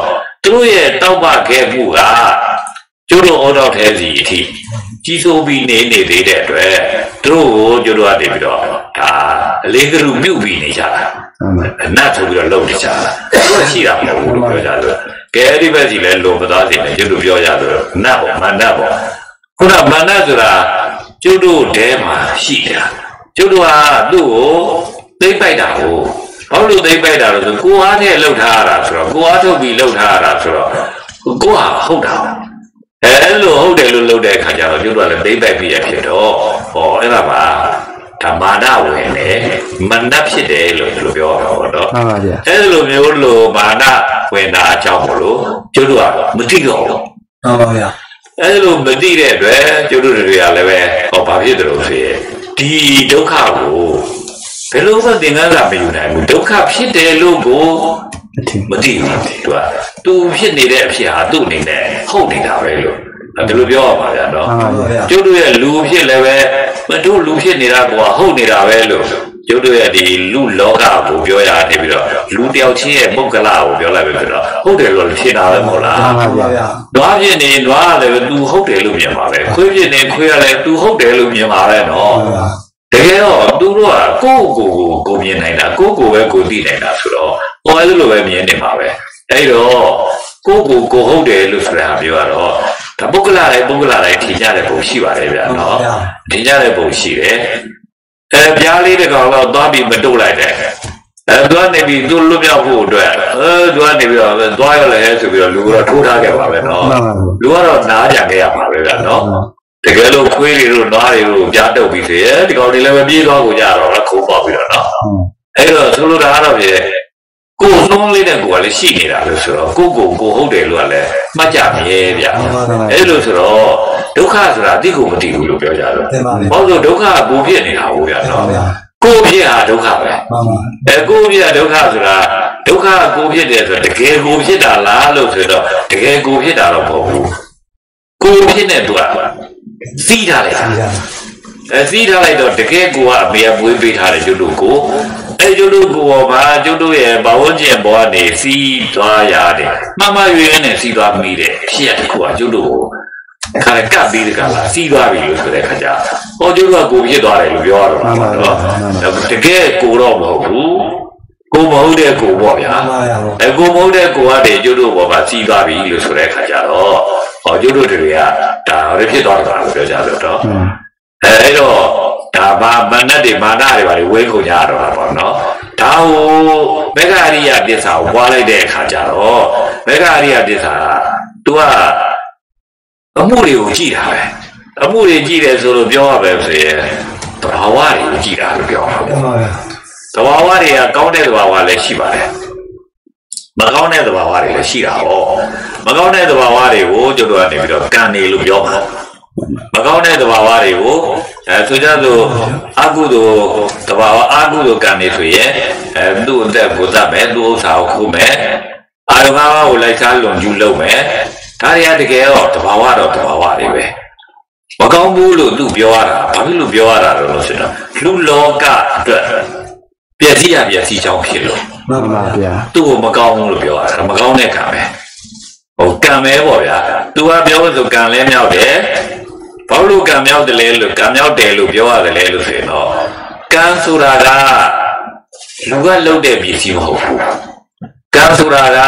တို့ရဲ့တောက်ပခဲ့မှုကကျတို့ဩတော်ထဲစီအထိကြီးစိုးပြီးနေနေသေးတဲ့အတွက်တို့ကိုကျတို့ကနေပြီးတော့ဒါအလေးကလူမြုပ်ပြီးနေကြတာအနတ်ဆိုပြီးတော့လုံနေကြတာတို့ရှိတာမဟုတ်ဘူးလို့ပြောကြတယ်ကဲအဲ့ဒီဘက်စီလဲလုံမသားစီနဲ့ကျတို့ပြောကြတယ်နတ်ပေါ့မန္တပေါ့ခုနမန္တဆိုတာကျတို့တဲမှာရှိတာကျတို့ကသူ့ကိုသိမ့်ပိုက်တာကိုဘာလို့သိမ့်ပိုက်တာလဲဆိုကိုအားနဲ့လှုပ်ထားရတာဆိုတော့ကိုအားထုတ်ပြီးလှုပ်ထားရတာဆိုတော့ကိုဟာဟုတ်တာအဲလိုဟုတ်တယ်လို့လုပ်တဲ့အခါကျတော့ကျတို့ကလည်းသိမ့်ပိုက်ပြီးရဖြစ်တော့ဟောအဲ့ဒါပါဓမ္မာနဝင်တယ်မနတ်ဖြစ်တယ်လို့ဒီလိုပြောတာပေါ့နော်မှန်ပါဗျာအဲ့လိုမျိုးလို့မာနဝင်တာအကြောင်းမလို့ကျတို့ကမသိတော့ဘူးမှန်ပါဗျာအဲ့လိုမသိတဲ့အတွက်ကျတို့တွေကလည်းပဲဟောဘာဖြစ်တယ်လို့ဆိုရင်ဒီဒုက္ခကိုဘယ်လိုမှသင်္ကန်းစာမယူနိုင်ဘူးဒုက္ခဖြစ်တယ်လို့ကိုမသိဘူးသူကသူဖြစ်နေတဲ့အဖြစ်ဟာသူ့အနေနဲ့ဟုတ်နေတာပဲလို့ဒီလိုပြောရပါဗျာနော်ကျုပ်တို့ရဲ့လူဖြစ်လည်းပဲမတို့လူဖြစ်နေတာကဟုတ်နေတာပဲလို့ကျုပ်တို့ရဲ့ဒီလူလောကကိုပြောရတယ်ပြီးတော့လူတယောက်ချင်းရဲ့ပုဂ္ဂလကိုပြောလိုက်ပြီဆိုတော့ဟုတ်တယ်လို့ဖြစ်တာပဲမဟုတ်လားမှန်ပါဗျာနွားဖြစ်နေနွားလည်းသူဟုတ်တယ်လို့မြင်ပါပဲခွေးဖြစ်နေခွေးကလည်းသူဟုတ်တယ်လို့မြင်ပါပဲနော်တကယ်တော့သူတို့ကကိုယ့်ကိုယ်ကိုကိုမြင်နိုင်တာကိုယ့်ကိုယ်ပဲကိုသိနိုင်တာဆိုတော့ဟောအဲ့လိုပဲမြင်နေမှာပဲအဲ့တော့ကိုယ့်ကိုယ်ကိုဟုတ်တယ်လို့ဆိုတာပြောရတော့ဒါပုဂ္ဂလတိုင်းပုဂ္ဂလတိုင်းထင်ကြတဲ့ပုံရှိပါတယ်ဗျာနော်ထင်ကြတဲ့ပုံရှိတယ်အဲပြားလေးတစ်ကောင်တော့သွားပြီးမတုတ်လိုက်တယ်အဲသွားနေပြီးသူ့လွတ်မြောက်ဖို့အတွက်အဲသွားနေပြီးတော့သွားရလဲဆိုပြီးတော့လူကတော့ထိုးထားခဲ့ပါပဲနော်လူကတော့နားကြခဲ့ရပါပဲဗျာနော်တကယ်လို့ခွေးတွေတို့နွားတွေတို့ကြားတုတ်ပြီးသေးတယ်ဒီကောင်တွေလည်းပဲပြေးသွားကိုကြတော့ခုံးပေါက်ပြီးတော့နော်အဲ့တော့သူတို့ကတော့ပြေကိုယ်နှုံးလေးတဲ့ကိုယ်ကလည်းရှိနေတာလို့ဆိုတော့ကိုယ်ကိုယ်ကိုဟုတ်တယ်လို့ကလည်းမှတ်ကြမြဲဗျာအဲ့လိုဆိုတော့ဒုက္ခဆိုတာအတိကိုမတည်ဘူးလို့ပြောကြတော့ဘာလို့ဒုက္ခကိုဖြစ်နေတာဟုတ်ဗျာနော်ကိုယ်ဖြစ်ဟာဒုက္ခပဲအဲကိုယ်ဖြစ်ဟာဒုက္ခဆိုတာဒုက္ခကိုဖြစ်တယ်ဆိုတော့တကယ်ကိုဖြစ်တာလားလို့ဆိုတော့တကယ်ကိုဖြစ်တာတော့မဟုတ်ဘူးကိုယ်ဖြစ်တဲ့သူကစီးထားလိုက်တာအဲစီးထားလိုက်တော့တကယ်ကိုကအမေကပွေးပေးထားတယ်ကျုပ်တို့ကိုအဲကျုပ်တို့ကိုဘာကျုပ်တို့ရဲ့ဘာဝန်းကျင်ဘောကနေစီးသွားရတယ်မှန်မှရွေးနဲ့စီးသွားမိတယ်ဖြစ်ရတခုကကျုပ်တို့ကိုခါကပ်ပြီးတကလားစီးသွားပြီလို့ဆိုတဲ့ခါကျဟောကျုပ်တို့ကကိုဖြစ်သွားတယ်လို့ပြောရတော့မှာနော်တကယ်ကိုတော့မဟုတ်ဘူးကိုမဟုတ်တဲ့ကိုပေါ့ဗျာအဲကိုမဟုတ်တဲ့ကိုကတည်းကကျုပ်တို့ဘောမှာစီးသွားပြီလို့ဆိုတဲ့ခါကျတော့ဟောကျုပ်တို့တွေကဒါရဖြစ်သွားတာလို့ပြောကြလို့တော့အဲအဲ့တော့ဒါဘာမနတ်တွေမာနတွေပါလေဝဲကုန်ကြတော့တာပေါ့နော်ဒါဟိုမေဃအရိယတစ္ဆာကိုပွားလိုက်တဲ့အခါကျတော့မေဃအရိယတစ္ဆာက तू ကအမှုတွေကိုကြည့်တာပဲအမှုတွေကြည့်တယ်ဆိုလို့ပြောရပဲဆိုရင်သဘာဝတွေကိုကြည့်တာလို့ပြောတာပေါ့သဘာဝတွေကကောင်းတဲ့သဘာဝလည်းရှိပါတယ်မကောင်းတဲ့သဘာဝတွေလည်းရှိတာဟောမကောင်းတဲ့သဘာဝတွေကိုကျတို့ကနေပြီးတော့ကံနေလို့ပြောမှာမကောင်းတဲ့သဘာဝတွေကိုအဲဆိုကြလို့အကုသိုလ်သဘာဝအကုသိုလ်ကံနေဆိုရင်အဲသူ့အသက်ကိုသတ်မယ်သူ့ဥစ္စာကိုခုမယ်အာရုံကားကိုလိုက်စားလွန်ကျူးလုပ်မယ်ဒါတွေကတကယ်တော့သဘာဝတော့သဘာဝတွေပဲမကောင်းဘူးလို့သူပြောရတာဘာဖြစ်လို့ပြောရတာလို့ဆိုတော့လူလောကအတွက်ပျက်စီးရပျက်စီးကြောင်းဖြစ်လို့မှန်ပါဗျာသူ့ကိုမကောင်းဘူးလို့ပြောရတာမကောင်းတဲ့ကံပဲဟိုကံပဲပေါ့ဗျာသူကပြောလို့ဆိုကံလဲမြောက်တယ်ဘာလို့ကံမြောက်တယ်လဲလို့ကံမြောက်တယ်လို့ပြောရတယ်လဲလို့ဆိုရင်တော့ကံဆိုတာကလူကလုပ်တဲ့ပစ္စည်းမဟုတ်ဘူးကံဆိုတာက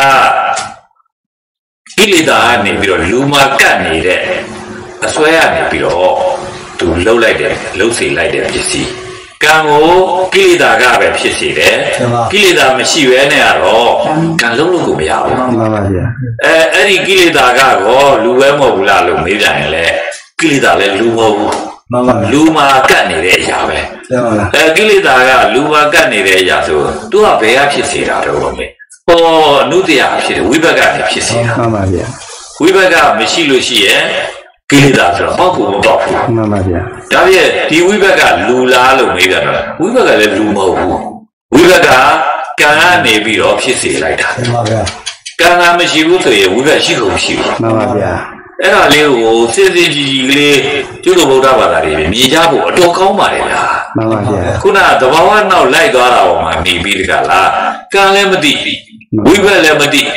ကိလေသာကနေပြီးတော့လူမှာကတ်နေတဲ့အစွဲရနေပြီးတော့သူလှုပ်လိုက်တယ်လှုပ်စေလိုက်တဲ့ပစ္စည်းကံကိုကိလေသာကပဲဖြစ်စေတယ်ကိလေသာမရှိဘဲနဲ့ကတော့ကံလုံးလို့ကိုမရဘူးမှန်ပါဗျာအဲအဲ့ဒီကိလေသာကတော့လူပဲမဟုတ်ဘူးလားလို့မေးပြန်ရင်လေကိလေသာလည်းလူမဟုတ်ဘူးမှန်ပါလူမှာကတ်နေတဲ့အရာပဲအဲကိလေသာကလူမှာကတ်နေတဲ့အရာဆိုသူကဘယ်ကဖြစ်စေတာတော့မေးဟောအနုတ္တရာဖြစ်တယ်ဝိဘက်ကနေဖြစ်စေတာမှန်ပါဗျာဝိဘက်ကမရှိလို့ရှိရင်ကိလေသာဆိုတော့ပေါက်ကိုမပေါက်ဘူးမှန်ပါဗျာဒါပြည့်ဒီဝိဘက်ကလူလားလို့မေးတယ်ဝိဘက်ကလည်းလူမဟုတ်ဘူးဝိဘက်ကကံကနေပြီးတော့ဖြစ်စေလိုက်တာမှန်ပါဗျာကံကမရှိဘူးဆိုရင်ဝိဘက်ရှိကုန်ရှိဘူးမှန်ပါဗျာအဲ့ဒါလေးကိုစစ်စစ်ကြည်ကြည်ကလေးကျုပ်တို့ဗုဒ္ဓဘာသာတွေမြင်ကြဖို့အတော်ကောင်းပါတယ်ဗျာမှန်ပါဗျာခုနသဘာဝနောက်လိုက်သွားတာပေါ်မှာနေပြီးတကလားကံလည်းမသိဝိဘက်လည်းမသိ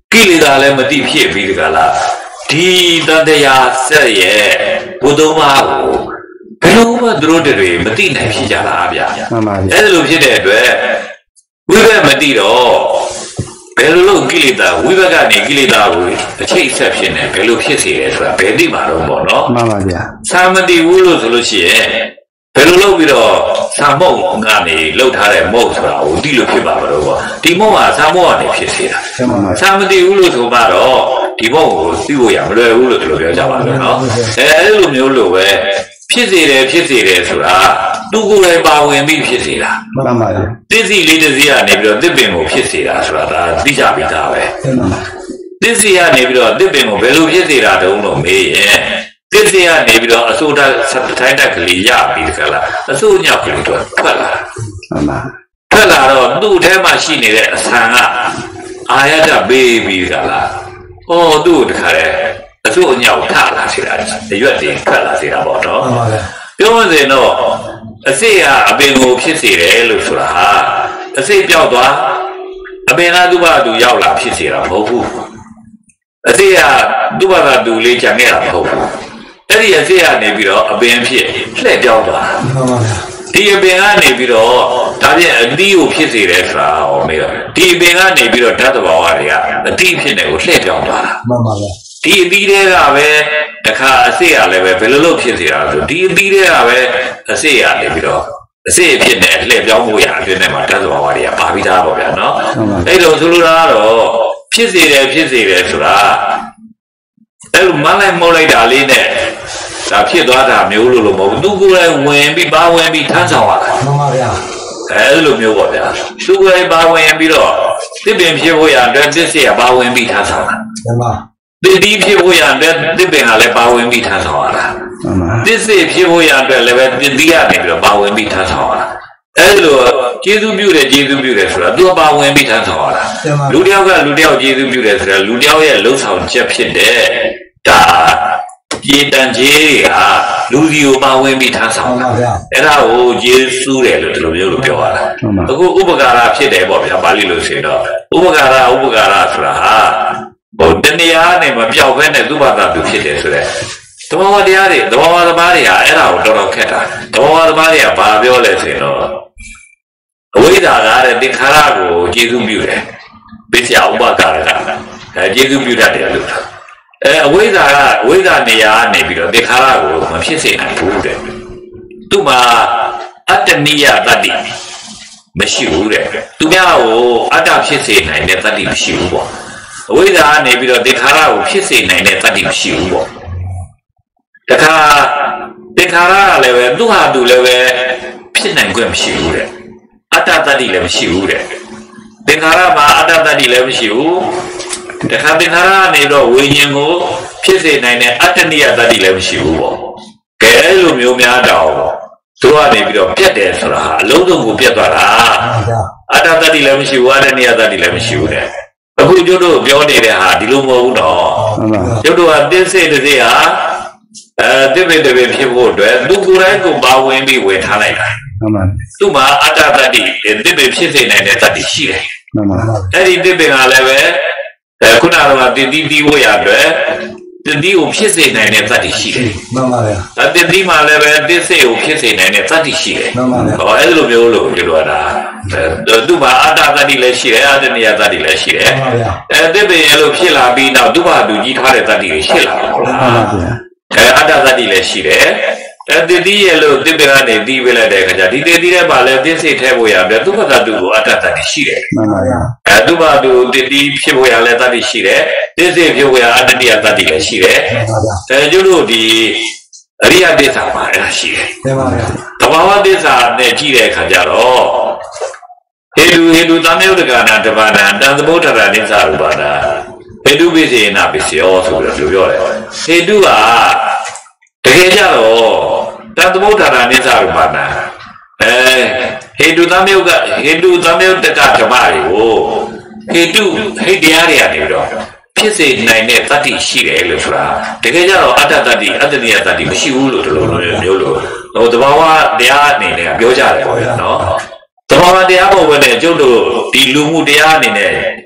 ကိလေသာလည်းမတိဖြစ်ပြီးတကလားဒီတန်တရားဆက်ရဲ့ဘုဒ္ဓမာကိုဘယ်လိုမှသူတို့တွေမတိနိုင်ဖြစ်ကြလားဗျာမှန်ပါဗျာအဲ့လိုဖြစ်တဲ့အတွက်ဝိဘက်မတိတော့ဘယ်လိုလုပ်ကိလေသာဝိဘက်ကနေကိလေသာကိုအချိတ်ဆက်ဖြစ်နေဘယ်လိုဖြစ်စေလဲဆိုတာဘယ်သိမှာတော့ပေါ့နော်မှန်ပါဗျာသာမတိဘူးလို့ဆိုလို့ရှိရင်ဘယ်လိုလုပ်ပြီးတော့သာမုတ်ကနေလှုပ်ထားတဲ့မုတ်ဆိုတာကိုတိလို့ဖြစ်ပါမလို့ပေါ့ဒီမုတ်ကသာမုတ်ကနေဖြစ်စေတာသာမတိဘူးလို့ဆိုမှတော့ဒီမုတ်ကိုသိဖို့ရမလွယ်ဘူးလို့ဒီလိုပြောကြပါလို့နော်အဲအဲ့လိုမျိုးလို့ပဲဖြစ်စေတယ်ဖြစ်စေတယ်ဆိုတာသူကိုယ်တိုင်ပါဝင်ပြီးဖြစ်စေတာမှန်ပါဗျာသစ္စီလေးတစ်စီးကနေပြီးတော့သစ်ပင်ကိုဖြစ်စေတာဆိုတာဒါသိကြပြီးသားပဲသစ္စီကနေပြီးတော့သစ်ပင်ကိုဘယ်လိုဖြစ်စေတာတုံးလို့မေးရင်သစ္စီကနေပြီးတော့အစိုးရထိုင်းတက်ကလေးရပြီးကြလားအစိုးညောက်ကလေးတော့ထွက်လာမှန်ပါထွက်လာတော့သူ့ထဲမှာရှိနေတဲ့အဆံကအာရတပေးပြီးကြလားဟောသူ့တခါလေအစိုးညောက်ထလာစေတာရွက်တင်ထွက်လာစေတာပေါ့နော်မှန်ပါဗျာပြောမစင်တော့အစိတ်ကအပင်ကိုဖြစ်စေတယ်လို့ဆိုတာဟာအစိတ်ပြောက်သွားအပင်ကသူ့ဘာသူရောက်လာဖြစ်စေတာမဟုတ်ဘူးအစိတ်ကသူ့ဘာသာသူလေးကြံခဲ့တာမဟုတ်ဘူးအဲ့ဒီအစိတ်ကနေပြီးတော့အပင်ဖြစ်လှည့်ပြောက်သွားမှန်ပါဗျာဒီအပင်ကနေပြီးတော့ဒါပြန်အသီးကိုဖြစ်စေတယ်ဆိုတာဟောမေးတော့ဒီအပင်ကနေပြီးတော့ဓာတ်သဘာဝတွေကအသီးဖြစ်နေကိုလှည့်ပြောက်သွားတာမှန်ပါဗျာဒီအသီးတွေကပဲတခါအစိတ်ရလည်းပဲဘယ်လိုလုပ်ဖြစ်စေတာဆိုဒီအသီးတွေကပဲအစိတ်ရနေပြီးတော့အစိတ်ဖြစ်နေလှည့်ပြောင်းမှုရအတွင်းထဲမှာဓာတ်သဘာဝတွေကပါပြီးသားပေါ့ဗျာနော်အဲ့လိုဆိုလိုတာကတော့ဖြစ်စေတယ်ဖြစ်စေတယ်ဆိုတာအဲ့လိုမလိုက်မလိုက်တာလေးနဲ့ဒါဖြစ်သွားတာမျိုးလို့လို့မဟုတ်ဘူးသူကိုယ်တိုင်ဝင်ပြီးပါဝင်ပြီးထမ်းဆောင်ရတာမှန်ပါဗျာအဲ့လိုမျိုးပေါ့ဗျာသူကိုယ်တိုင်ပါဝင်ပြီးတော့သစ်ပင်ဖြစ်ဖို့ရအတွက်သစ္စေကပါဝင်ပြီးထမ်းဆောင်တာမှန်ပါသစ်တီးဖြစ်ဖို့ရအတွက်သစ်ပင်ကလည်းပါဝင်ပြီးထမ်းဆောင်ရတာမှန်ပါသစ္စေဖြစ်ဖို့ရအတွက်လည်းပဲသစ်တီးကနေပြီးတော့ပါဝင်ပြီးထမ်းဆောင်ရတာအဲ့လိုကျေးဇူးပြုတယ်ကျေးဇူးပြုတယ်ဆိုတာသူကပါဝင်ပြီးထမ်းဆောင်ရတာလူတယောက်ကလူတယောက်ကျေးဇူးပြုတယ်ဆိုတာလူတယောက်ရဲ့လှုပ်ဆောင်ချက်ဖြစ်တဲ့ဒါကျေတန်ကြီးကလူစီကိုပါဝင်ပြီးထမ်းဆောင်တာအဲ့ဒါကိုကျေးဇူးတယ်လို့ဒီလိုမျိုးလို့ပြောရတာအခုဥပကာရဖြစ်တယ်ပေါ့ဗျာပါဠိလိုဆိုတော့ဥပကာရဥပကာရဆိုတာဟာဟိုတဏှာနဲ့မပြောက်ဘဲနဲ့သူ့ဘာသာသူဖြစ်တယ်ဆိုတဲ့သဘောတရားတွေသဘောသမားတွေကအဲ့ဒါကိုတော်တော်ခက်တာသဘောသမားတွေကဘာပြောလဲဆိုတော့အဝိဇ္ဇာကတဲ့သင်္ခါရကိုကျေစုပြုတယ်ပစ္စယဥပကာရကအဲကျေစုပြုတတ်တယ်လို့အဲအဝိဇ္ဇာကအဝိဇ္ဇာနေရာကနေပြီးတော့သင်္ခါရကိုမဖြစ်စေနိုင်ဘူးတဲ့သူ့မှာအတ္တနိယတတ္တိမရှိဘူးတဲ့သူများကိုအတ္တဖြစ်စေနိုင်တဲ့တတ္တိမရှိဘူးပေါ့အဝိဇ္ဇာကနေပြီးတော့သင်္ခါရကိုဖြစ်စေနိုင်တဲ့တတ္တိမရှိဘူးပေါ့တခါသင်္ခါရကလည်းပဲသူ့ဟာသူလည်းပဲဖြစ်နိုင်ခွင့်မရှိဘူးတဲ့အတ္တတတ္တိလည်းမရှိဘူးတဲ့သင်္ခါရမှာအတ္တတတ္တိလည်းမရှိဘူးတခါသင်္ခါရကနေတော့ဝိညာဉ်ကိုဖြစ်စေနိုင်တဲ့အတ္တနိယတတ္တိလည်းမရှိဘူးပေါ့ကဲအဲ့လိုမျိုးများတော့သူကနေပြီးတော့ပြတ်တယ်ဆိုတာဟာအလုံးစုံကိုပြတ်သွားတာအတ္တတတ္တိလည်းမရှိဘူးအတ္တနိယတတ္တိလည်းမရှိဘူးတဲ့အခုကျုပ်တို့ပြောနေတဲ့ဟာဒီလိုမဟုတ်ဘူးတော့ကျုပ်တို့ကသစ္စေတစ်စေဟာအဲတိပိတပိဖြစ်ဖို့အတွက်သူကိုယ်တိုင်ကိုပါဝင်ပြီးဝင်ထားလိုက်တာမှန်ပါသူ့မှာအတ္တတတ္တိတိပိဖြစ်စေနိုင်တဲ့တတ္တိရှိတယ်မှန်ပါအဲ့ဒီတိပိကလည်းပဲအဲခုနကတော့တတိတိဝရအတွက်တတိကိုဖြစ်စေနိုင်တဲ့တတ္တိရှိတယ်မှန်ပါဗျာအဲတတိမှာလည်းပဲသစ္စေကိုဖြစ်စေနိုင်တဲ့တတ္တိရှိတယ်မှန်ပါဗျာဟောအဲ့လိုမျိုးလို့ပြောရတာသူ့မှာအတ္တတတ္တိလည်းရှိတယ်အတ္တနိယတတ္တိလည်းရှိတယ်မှန်ပါဗျာအဲတိပိရဲ့လို့ဖြစ်လာပြီးနောက်သူ့ဘာသူကြီးထားတဲ့တတ္တိတွေရှိလာတယ်ဟုတ်လားမှန်ပါဗျာအဲအတ္တတတ္တိလည်းရှိတယ်အဲတတိရဲ့လို့တိပိကနေတီးပေးလိုက်တဲ့အခါကျဒီတတိရဲ့ပါလဲသစ္စေထဲဖို့ရအတွက်သူ့ဘာသာသူကိုအတ္တတတ္တိရှိတယ်မှန်ပါဗျာအဲသူ့ဘာသူတတိဖြစ်ဖို့ရလဲတတ္တိရှိတယ်သစ္စေဖြစ်ဖို့ရအတ္တနိယတတ္တိလည်းရှိတယ်မှန်ပါဗျာအဲကျတို့ဒီအရိယသစ္စာမှာအဲ့ဒါရှိတယ်မှန်ပါဗျာသဘာဝသစ္စာနဲ့ကြည့်တဲ့အခါကျတော့ဟေတုဟေတုသမေဥဒကနာတပါဏံတံသမုဋ္ဌရာနိစ္စရူပါဏဟေတုပိစေနပိစေယောဆိုပြီးတော့ပြောတယ်ဟေတုကတကယ်ကြတော့တံသမုဋ္ဌရာနိစ္စရူပါဏအဲဟေတုသမေဥကဟေတုသမေဥတကဓမ္မတွေကိုဟေတုဟိတ်တရားတွေကနေပြီးတော့ဖြစ်စေနိုင်တဲ့တတ္တိရှိတယ်လို့ဆိုတာတကယ်ကြတော့အတ္တတတ္တိအတ္တနိယတတ္တိမရှိဘူးလို့ဒီလိုမျိုးလို့ဟိုသဘာဝတရားအနေနဲ့ပြောကြတယ်ပေါ့ဗျာနော်သဘာဝတရားပုံပဲနဲ့ကျုပ်တို့ဒီလူမှုတရားအနေနဲ့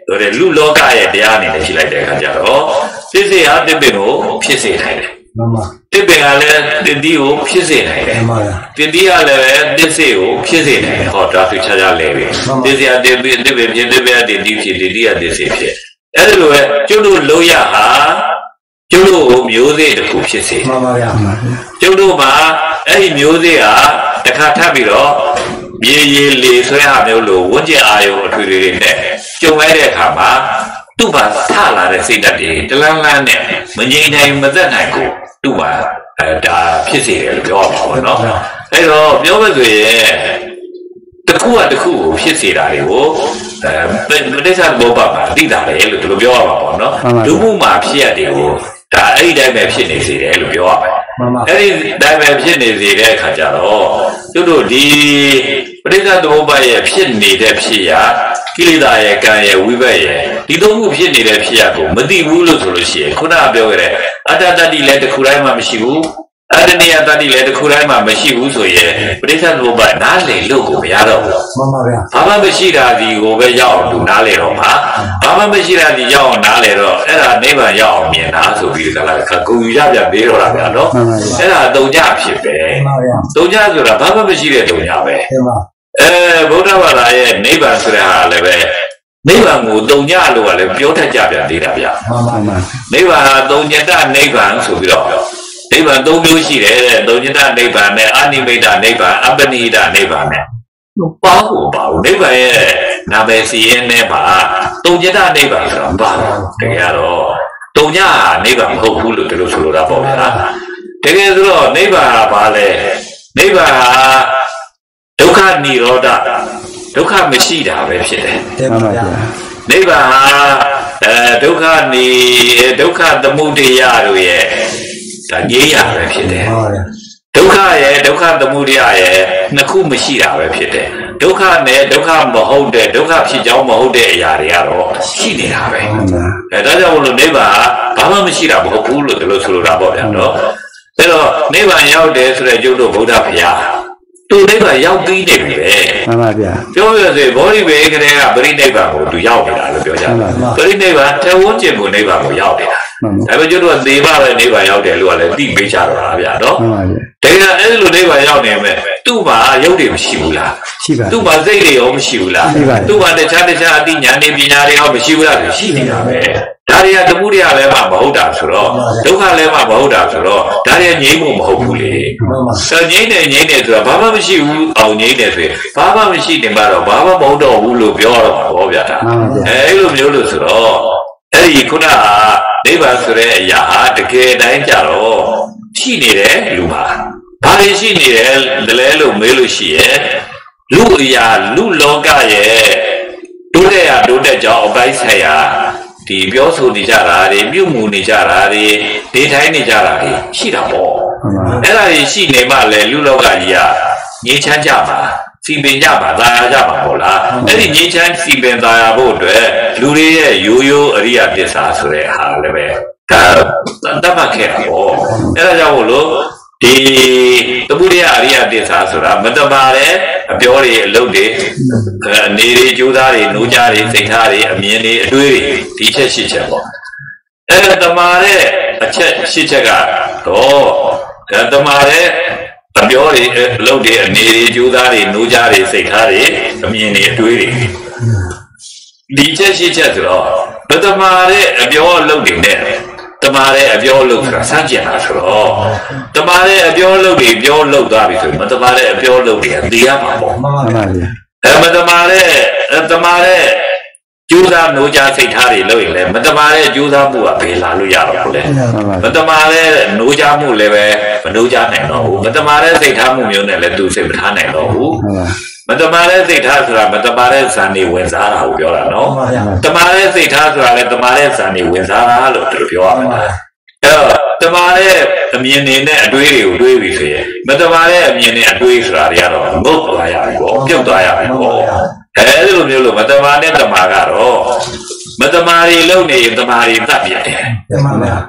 ဆိုတဲ့လူလောကရဲ့တရားအနေနဲ့ရှိလိုက်တဲ့အခါကျတော့ဖြစ်စေဟာတစ်ပင်ကိုဖြစ်စေနိုင်တယ်မှန်ပါတစ်ပင်ကလည်းတင်တီးကိုဖြစ်စေနိုင်တယ်မှန်ပါတင်တီးကလည်းတစ်စေကိုဖြစ်စေနိုင်တယ်ဟောဒါသူခြားခြားလဲပြီတစ်စေကတင်ပင်တစ်ပင်ဖြစ်တစ်ပင်ကတင်တီးဖြစ်တင်တီးကတစ်စေဖြစ်အဲ့ဒါလိုပဲကျွတ်တို့လုံးရဟာကျွတ်တို့မျိုးစေ့တစ်ခုဖြစ်စေမှန်ပါဗျာကျွတ်တို့မှာအဲ့ဒီမျိုးစေ့ဟာတစ်ခါထပ်ပြီးတော့ရေရေလေဆွဲဟာမျိုးလို့ဝန်းကျင်အာယုံအထွေထွေတွေနဲ့ကြုံရတဲ့အခါမှာသူ့မှာထလာတဲ့စိတ်ဓာတ်တွေတလန်းလန်းနဲ့မငြိမ်နိုင်မသက်နိုင်ကိုသူ့မှာအဲဒါဖြစ်စေတယ်လို့ပြောပါဘောနော်အဲ့တော့ပြောမဆိုရင်တစ်ခုကတစ်ခုကိုဖြစ်စေတာတွေကိုအဲမတိစ္ဆာဘောပါမှာသိတာလေလို့ဒီလိုပြောရမှာပေါ့နော်လူမှုမှာဖြစ်ရတဲ့ကိုဒါအဲ့ဒီတိုင်းပဲဖြစ်နေစေတယ်လို့ပြောရမယ်အဲ့ဒီတိုင်းပဲဖြစ်နေစေတဲ့အခါကျတော့သူတို့ဒီပရိစ္ဆာသမုပ္ပါရဲ့ဖြစ်နေတဲ့ဖြစ်ရကိလေသာရဲ့ကံရဲ့ဝိဘတ်ရဲ့ဒီသုံးခုဖြစ်နေတဲ့ဖြစ်ရကိုမသိဘူးလို့ဆိုလို့ရှိရင်ခုနကပြောခဲ့တဲ့အတ္တတတ္တိလည်းတစ်ခုတိုင်းမှမရှိဘူးအတ္တနိယတတ္တိလည်းတစ်ခုတိုင်းမှမရှိဘူးဆိုရင်ပရိစ္ဆာသမုပ္ပါနားလည်လို့ကိုမရတော့ဘူးမှန်ပါဗျာဘာမှမရှိတာဒီကိုပဲရောက်အောင်သူနားလည်တော့မှာဘာမှမရှိတာဒီရောက်အောင်နားလည်တော့အဲ့ဒါနိဗ္ဗာန်ရောက်အောင်မြင်တာဆိုပြီးကြလားခကူရပြပေးတော့တာဗျာနော်အဲ့ဒါတုံညဖြစ်ပဲမှန်ပါဗျာတုံညဆိုတာဘာမှမရှိတဲ့တုံညပဲမှန်ပါအဲဗုဒ္ဓဘာသာရဲ့နိဗ္ဗာန်ဆိုတဲ့ဟာလည်းပဲနိဗ္ဗာန်ကိုတုံညလို့ကလည်းပြောတတ်ကြပြန်သေးတာဗျာမှန်ပါမှန်နိဗ္ဗာန်ဟာတုံညတနိဗ္ဗာန်ဆိုပြီးတော့နိဗ္ဗာန်သုံးမျိုးရှိတယ်တဲ့တုံညတနိဗ္ဗာန်နဲ့အနိမိတ်နိဗ္ဗာန်အပနိဒနိဗ္ဗာန်နဲ့ပါဖို့ပါဘူးနိဗ္ဗာန်ရဲ့နာမည်စီရင်နဲ့ပါတုံညတနိဗ္ဗာန်ဆိုတာပါတကယ်တော့တုံညနိဗ္ဗာန်မဟုတ်ဘူးလို့ဒီလိုဆိုလိုတာပေါ့ဗျာတကယ်ဆိုတော့နိဗ္ဗာန်ကဘာလဲနိဗ္ဗာန်ဟာဒုက္ခនិရောဓဒုက္ခမရှိတာပဲဖြစ်တယ်မှန်ပါဗျာနိဗ္ဗာန်ဟာအဲဒုက္ခនិဒုက္ခသမုဒယတို့ရဲ့ဒါငြိမ်းရပဲဖြစ်တယ်ဒုက္ခရဲ့ဒုက္ခသမုဒယရဲ့နှစ်ခုမရှိတာပဲဖြစ်တယ်ဒုက္ခနဲ့ဒုက္ခမဟုတ်တဲ့ဒုက္ခဖြစ်ကြောင်းမဟုတ်တဲ့အရာတွေကတော့ရှိနေတာပဲအဲဒါကြောင့်မလို့နိဗ္ဗာန်ဘာမှမရှိတာမဟုတ်ဘူးလို့ဒီလိုဆိုလိုတာပေါ့ဗျာနော်အဲ့တော့နိဗ္ဗာန်ရောက်တယ်ဆိုတဲ့ကျုပ်တို့ဗုဒ္ဓဘုရားသူနိဗ္ဗာန်ရောက်ပြီးနေပြီပဲမှန်ပါဗျာပြောရစေဘောဓိဘေကလေးကပရိနိဗ္ဗာန်ကိုသူရောက်နေတာလို့ပြောကြတယ်ပရိနိဗ္ဗာန်တဝန်းကျင်ကိုနိဗ္ဗာန်ကိုရောက်နေတာဒါပေမဲ့ကျတို့ကသေပါပဲနိဗ္ဗာန်ရောက်တယ်လို့ကလည်းသိပေးကြတော့တာဗျာနော်မှန်ပါဗျာဒါကအဲ့လိုနိဗ္ဗာန်ရောက်နေမဲ့သူ့မှာရုပ်တွေမရှိဘူးလားရှိပါသူ့မှာစိတ်တွေရောမရှိဘူးလားသူ့မှာတခြားတခြားအသိဉာဏ်တွေပညာတွေရောမရှိဘူးလားရှိနေတာပဲဒါတွေကသမုဒယလည်းမဟုတ်တာဆိုတော့ဒုက္ခလည်းမဟုတ်တာဆိုတော့ဒါတွေငြိမ်းဖို့မဟုတ်ဘူးလေဆိုငြိမ်းတယ်ငြိမ်းတယ်ဆိုတာဘာမှမရှိဘူးအောင်ငြိမ်းတယ်ဆိုရင်ဘာမှမရှိနေမှာတော့ဘာမှမဟုတ်တော့ဘူးလို့ပြောတော့မှာပေါ့ဗျာဒါအဲအဲ့လိုမျိုးလို့ဆိုတော့အဲ့ဒီခုနကနိဗ္ဗာန်ဆိုတဲ့အရာဟာတကယ်တိုင်းကြတော့ရှိနေတယ်လူမှာဘာတွေရှိနေတယ်လဲလို့မေးလို့ရှိရဲ့လူအရာလူလောကရဲ့တိုးတဲ့ဟာတိုးတဲ့ကြောင့်အပိုင်းဆိုင်ရာဒီပြောဆိုနေကြတာတွေပြုမှုနေကြတာတွေဒေထိုင်းနေကြတာတွေရှိတာပေါ့အဲ့ဒါတွေရှိနေမှလည်းလူလောကကြီးကငြိမ်းချမ်းကြမှာစီပင်ကြမှာသာယာကြမှာပေါ့လားအဲ့ဒီငြိမ်းချမ်းစီပင်သာယာဖို့အတွက်လူတွေရဲ့ရိုးရိုးအရိယပစ္စာဆိုတဲ့ဟာလည်းပဲဒါတတ်မှတ်ခဲ့တာပေါ့အဲ့ဒါကြောင့်မို့လို့ဒီသမုဒယအရိယပစ္စာဆိုတာမတမာတဲ့အပြောတွေအလုပ်တွေအနေတွေကြိုးစားတွေနှိုးကြတွေစိတ်ထားတွေအမြင်တွေအတွေးတွေဒီချက်ရှိချက်ပေါ့အဲ့ဒါတမာတဲ့အချက်ရှိချက်ကတော့တမာတဲ့အပြောတွေအလုပ်တွေအနေတွေကြိုးစားတွေနှိုးကြတွေစိတ်ထားတွေအမြင်တွေအတွေးတွေဒီချက်ရှိချက်ဆိုတော့မတမာတဲ့အပြောအလုပ်တွေနဲ့တမာတဲ့အပြောအလုပ်ဆိုတာစမ်းကြင်တာဆိုတော့တမာတဲ့အပြောအလုပ်တွေပြောလုပ်သွားပြီဆိုရင်မတမာတဲ့အပြောအလုပ်တွေကသိရမှာပေါ့မှန်ပါဗျာအဲမတမာတဲ့တမာတဲ့ကျိုးစားနှိုးကြစိတ်ထားတွေလုပ်ရင်လည်းမတမာတဲ့ကျိုးစားမှုကဘယ်လာလို့ရတော့လဲမတမာတဲ့နှိုးကြမှုလည်းပဲမနှိုးကြနိုင်တော့ဘူးမတမာတဲ့စိတ်ထားမှုမျိုးနဲ့လည်းသူစိတ်မထားနိုင်တော့ဘူးမတမာတဲ့စိတ်ထားဆိုတာမတမာတဲ့ဇာနေဝင်စားတာကိုပြောတာနော်တမာတဲ့စိတ်ထားဆိုတာလည်းတမာတဲ့ဇာနေဝင်စားတာလို့သူပြောရမှာအဲတော့တမာတဲ့အမြင်တွေနဲ့အတွေးတွေကိုတွေးပြီးဆိုရင်မတမာတဲ့အမြင်နဲ့အတွေးဆိုတာတွေကတော့ငုတ်သွားရပြီပေါ့ပြုတ်သွားရပြီပေါ့အဲဒီလိုမျိုးလို့မတမာနဲ့တမာကတော့မတမာတွေလုံနေရင်တမာတွေတတ်ပြတယ်တမာပါ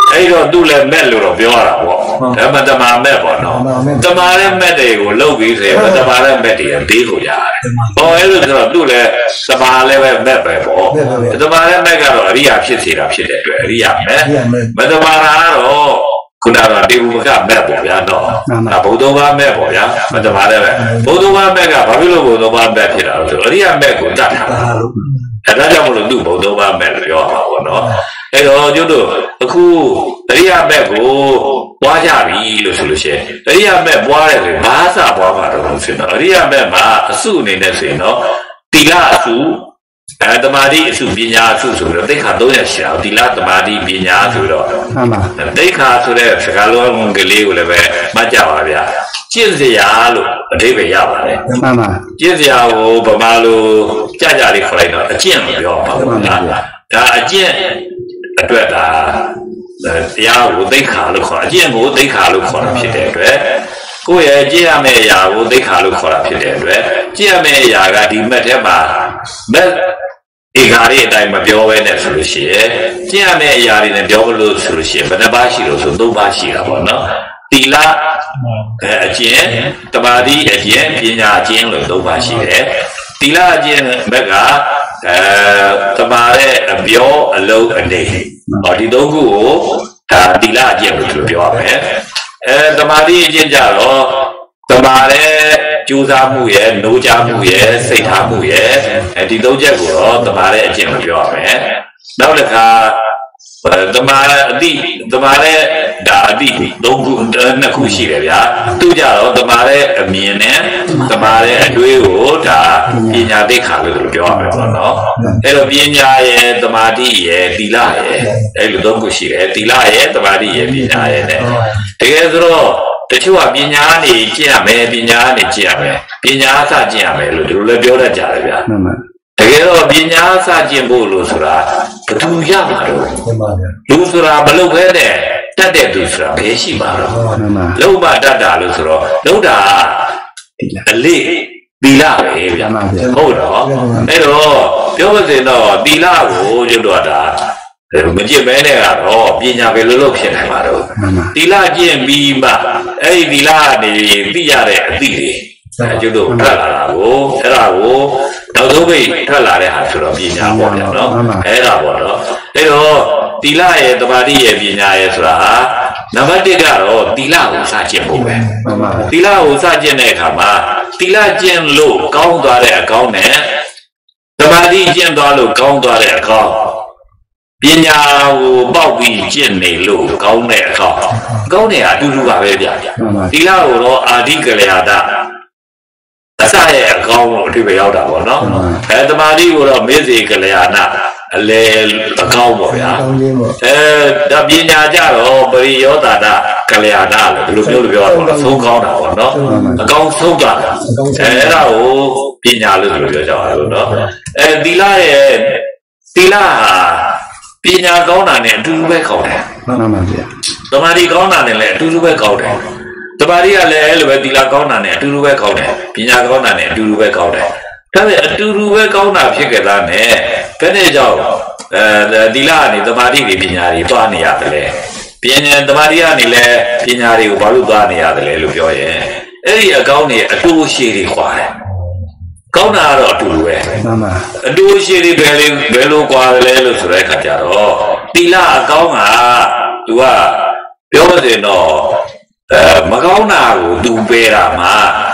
အဲ့တော့သူ့လည်းမဲ့လို့တော့ပြောတာပေါ့ဒါမှတမာမဲ့ပေါ့နော်တမာတဲ့မဲ့တွေကိုလှုပ်ပြီးဆိုရင်တမာတဲ့မဲ့တွေဒေးလို့ရတယ်ဟောအဲ့လိုဆိုတော့သူ့လည်းတမာလည်းပဲမဲ့ပဲပေါ့တမာတဲ့မဲ့ကတော့အရိယာဖြစ်စေတာဖြစ်တဲ့အတွက်အရိယာမဲ့မတမာတာကတော့ခုနကတေဝမကမဲ့ပေါ့ဗျာနော်ဒါဘုဒ္ဓဘာမဲ့ပေါ့ဗျာမတမာတဲ့မဲ့ဘုဒ္ဓဘာမဲ့ကဘာဖြစ်လို့ဘုဒ္ဓဘာမဲ့ဖြစ်တာလဲဆိုအရိယာမဲ့ကိုတတ်တာအဲ့ဒါကြောင့်မလို့သူ့ဘုဒ္ဓဘာမဲ့လို့ပြောရမှာပေါ့နော်အဲ့တော့ကျုပ်တို့အခုအရိယာမဲ့ကိုပွားကြပြီလို့ဆိုလို့ရှိရင်အရိယာမဲ့ပွားတယ်ဆိုဘာသာပွားမှာတော့ဆိုတော့အရိယာမဲ့မှာအစုအနေနဲ့ဆိုရင်တော့တိလအစုအဲတမာတိအစုပညာအစုဆိုတော့တိခါသုံးရရှိအောင်တိလတမာတိပညာဆိုတော့မှန်ပါတိခါဆိုတဲ့စကားလုံးကလေးကိုလည်းပဲမှတ်ကြပါဗျာကျင့်စရာလို့အဓိပ္ပာယ်ရပါတယ်မှန်ပါကျင့်စရာကိုဗမာလိုကြကြလေးခေါ်လိုက်တော့အကျင့်လို့ပြောပါဘူးလားဒါအကျင့်အတွက်ဒါတရားကိုသိက္ခာလို့ခေါ်အကျင့်ကိုသိက္ခာလို့ခေါ်တာဖြစ်တဲ့အတွက်ကိုယ့်ရဲ့ကြည့်ရမယ့်အရာကိုသိက္ခာလို့ခေါ်တာဖြစ်တဲ့အတွက်ကြည့်ရမယ့်အရာကဒီမက်ထဲမှာမက်ဧကာရီအတိုင်းမပြောဘဲနဲ့ဆိုလို့ရှိရင်ကြည့်ရမယ့်အရာတွေနဲ့ပြောလို့ဆိုလို့ရှိရင်ဘယ်နှပါးရှိလို့ဆိုသုံးပါးရှိတာပေါ့နော်တိလအကျင့်တမာတိအကျင့်ပညာအကျင့်လို့သုံးပါးရှိတယ်တိလအကျင့်ဘက်ကအဲတမာတဲ့အပြောအလုံးအနေဟောဒီသုံးခုကိုဒါတိလအကျင့်လို့ပြောရမယ်အဲတမာတိအကျင့်ကြတော့တမာတဲ့ကြိုးစားမှုရဲ့နိုးကြားမှုရဲ့စိတ်ထားမှုရဲ့အဲဒီသုံးချက်ကိုတော့တမာတဲ့အကျင့်ကိုပြောရမယ်နောက်တစ်ခါတမာအတိတမာတဲ့ဒါအတိသုံးခုနှစ်ခုရှိတယ်ဗျာသူကြတော့တမာတဲ့အမြင်နဲ့တမာတဲ့အတွေးကိုဒါပညာသိက္ခာလို့ပြောရမယ်ပေါ့နော်အဲ့တော့ပညာရဲ့တမာတိရဲ့သီလရဲ့အဲ့လိုသုံးခုရှိတယ်သီလရဲ့တမာတိရဲ့ပညာရဲ့နဲ့တကယ်ဆိုတော့တချို့ကပညာနေကျင့်ရမယ်ပညာနေကျင့်ရမယ်ပညာအစကျင့်ရမယ်လို့ဒီလိုလည်းပြောတတ်ကြတယ်ဗျာတကယ်တော့ပညာအစကျင့်ဖို့လို့ဆိုတာဘယ်သူရမှာတော့လူဆိုတာမလုပ်ခဲတဲ့တတ်တဲ့သူဆိုတာဘယ်ရှိမှာတော့လုံးမတတ်တာလို့ဆိုတော့လုံးတာအလေးသီလပဲဗျာဟုတ်တော့အဲ့တော့ပြောမစင်တော့သီလကိုကျွတ်တော့တာမကျင့်မဲနဲ့ကတော့ပညာပဲလို့လို့ဖြစ်နိုင်မှာတော့သီလကျင့်ပြီးမှအဲ့ဒီသီလကနေသိရတဲ့အသည့်တွေကျွတ်တို့ထွက်လာတာကိုအဲ့ဒါကိုနောက်ဆုံးပိတ်ထွက်လာတဲ့ဟာဆိုတော့ပညာပေါ့ဗျာနော်အဲ့ဒါပေါ့နော်အဲ့တော့သီလရဲ့တမာတိရဲ့ပညာရဲ့ဆိုတာနံပါတ်တစ်ကတော့သီလကိုစကျင့်ဖို့ပဲသီလကိုစကျင့်တဲ့အခါမှာသီလကျင့်လို့ကောင်းသွားတဲ့အကောင်းနဲ့တမာတိကျင့်သွားလို့ကောင်းသွားတဲ့အကောင်းပညာကိုပေါက်ပြီးကျင့်နေလို့ကောင်းတဲ့အကောင်းကောင်းတဲ့အတူတူပါပဲဗျာသီလကိုတော့အာဓိကလျာဒအစရဲ့အကောင်းကိုအထူးပဲရောက်တာပေါ့နော်အဲတမာတိကိုတော့မေဇေကလျာဏအလေအကောင်းပေါ့ဗျာအဲဒါပညာကြတော့ပရိယောတာဒကလျာဏလို့ဘယ်လိုပြောလို့ပြောရမလဲသုံးကောင်းတာပေါ့နော်အကောင်းဆုံးတာအဲအဲ့ဒါကိုပညာလို့ပြောကြတာလို့နော်အဲသီလရဲ့သီလဟာပညာကောင်းတာနဲ့အတူတူပဲကောင်းတယ်မှန်ပါဗျာတမာတိကောင်းတာနဲ့လည်းအတူတူပဲကောင်းတယ်တမာတိကလည်းအဲ့လိုပဲသီလကောင်းတာနဲ့အတူတူပဲကောင်းတယ်ပညာကောင်းတာနဲ့အတူတူပဲကောင်းတယ်ဒါပေမဲ့အတူတူပဲကောင်းတာဖြစ်ကြတာနဲ့ဘယ်နဲ့ကြောင့်အဲသီလကနေတမာတိတွေပညာတွေတွားနေရတယ်လေပညာတမာတိကနေလည်းပညာတွေကိုဘာလို့တွားနေရတယ်လဲလို့ပြောရင်အဲ့ဒီအကောင်းတွေအတူရှိတွေခွာတယ်ကောင်းတာကတော့အတူတူပဲမှန်ပါအတူရှိတွေဘယ်လိုဘယ်လိုခွာတယ်လဲလို့ဆိုတဲ့အခါကျတော့သီလအကောင်းက तू ကပြောမစင်တော့အဲမကောင်းတာကို तू ပယ်တာမှာ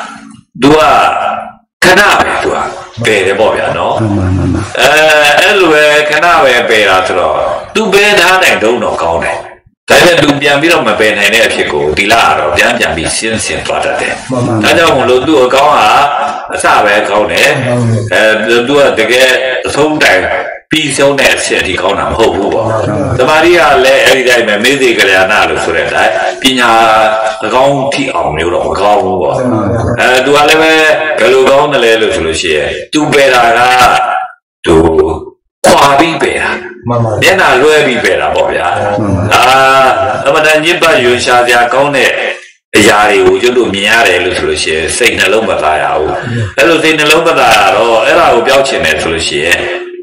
तू ကခဏပဲ तू ကပယ်တယ်ပေါ့ဗျာနော်အဲအဲ့လိုပဲခဏပဲပယ်တာဆိုတော့ तू ပယ်ထားနိုင်တော့တော့ကောင်းတယ်ဒါပေမဲ့ तू ပြန်ပြီးတော့မပယ်နိုင်တဲ့အဖြစ်ကိုသီလကတော့ပြန်ပြန်ပြီးရှင်းရှင်းသွားတတ်တယ်ဒါကြောင့်မလို့ तू အကောင်းကအစပဲကောင်းတယ်အဲ तू ကတကယ်အဆုံးတိုင်ပြီးဆုံးတဲ့အချက်အထိကောင်းတာမဟုတ်ဘူးပေါ့တမာတိကလည်းအဲ့ဒီတိုင်းပဲမေဇေကလျာဏလို့ဆိုတဲ့အတိုင်းပညာအကောင်းထိအောင်မျိုးတော့မကောင်းဘူးပေါ့အဲ तू ကလည်းပဲဘယ်လိုကောင်းတယ်လဲလို့ဆိုလို့ရှိရင် तू ပယ်တာက तू ခွာပြီးပယ်တာမှန်ပါမျက်နှာလွှဲပြီးပယ်တာပေါ့ဗျာအာအမှန်တန်ညစ်ပတ်ရွှေရှာစရာကောင်းတဲ့အရာတွေကိုကျွတ်လို့မြင်ရတယ်လို့ဆိုလို့ရှိရင်စိတ်နှလုံးမသားရဘူးအဲ့လိုစိတ်နှလုံးမသားရတော့အဲ့ဒါကိုပြောက်ချင်တယ်ဆိုလို့ရှိရင်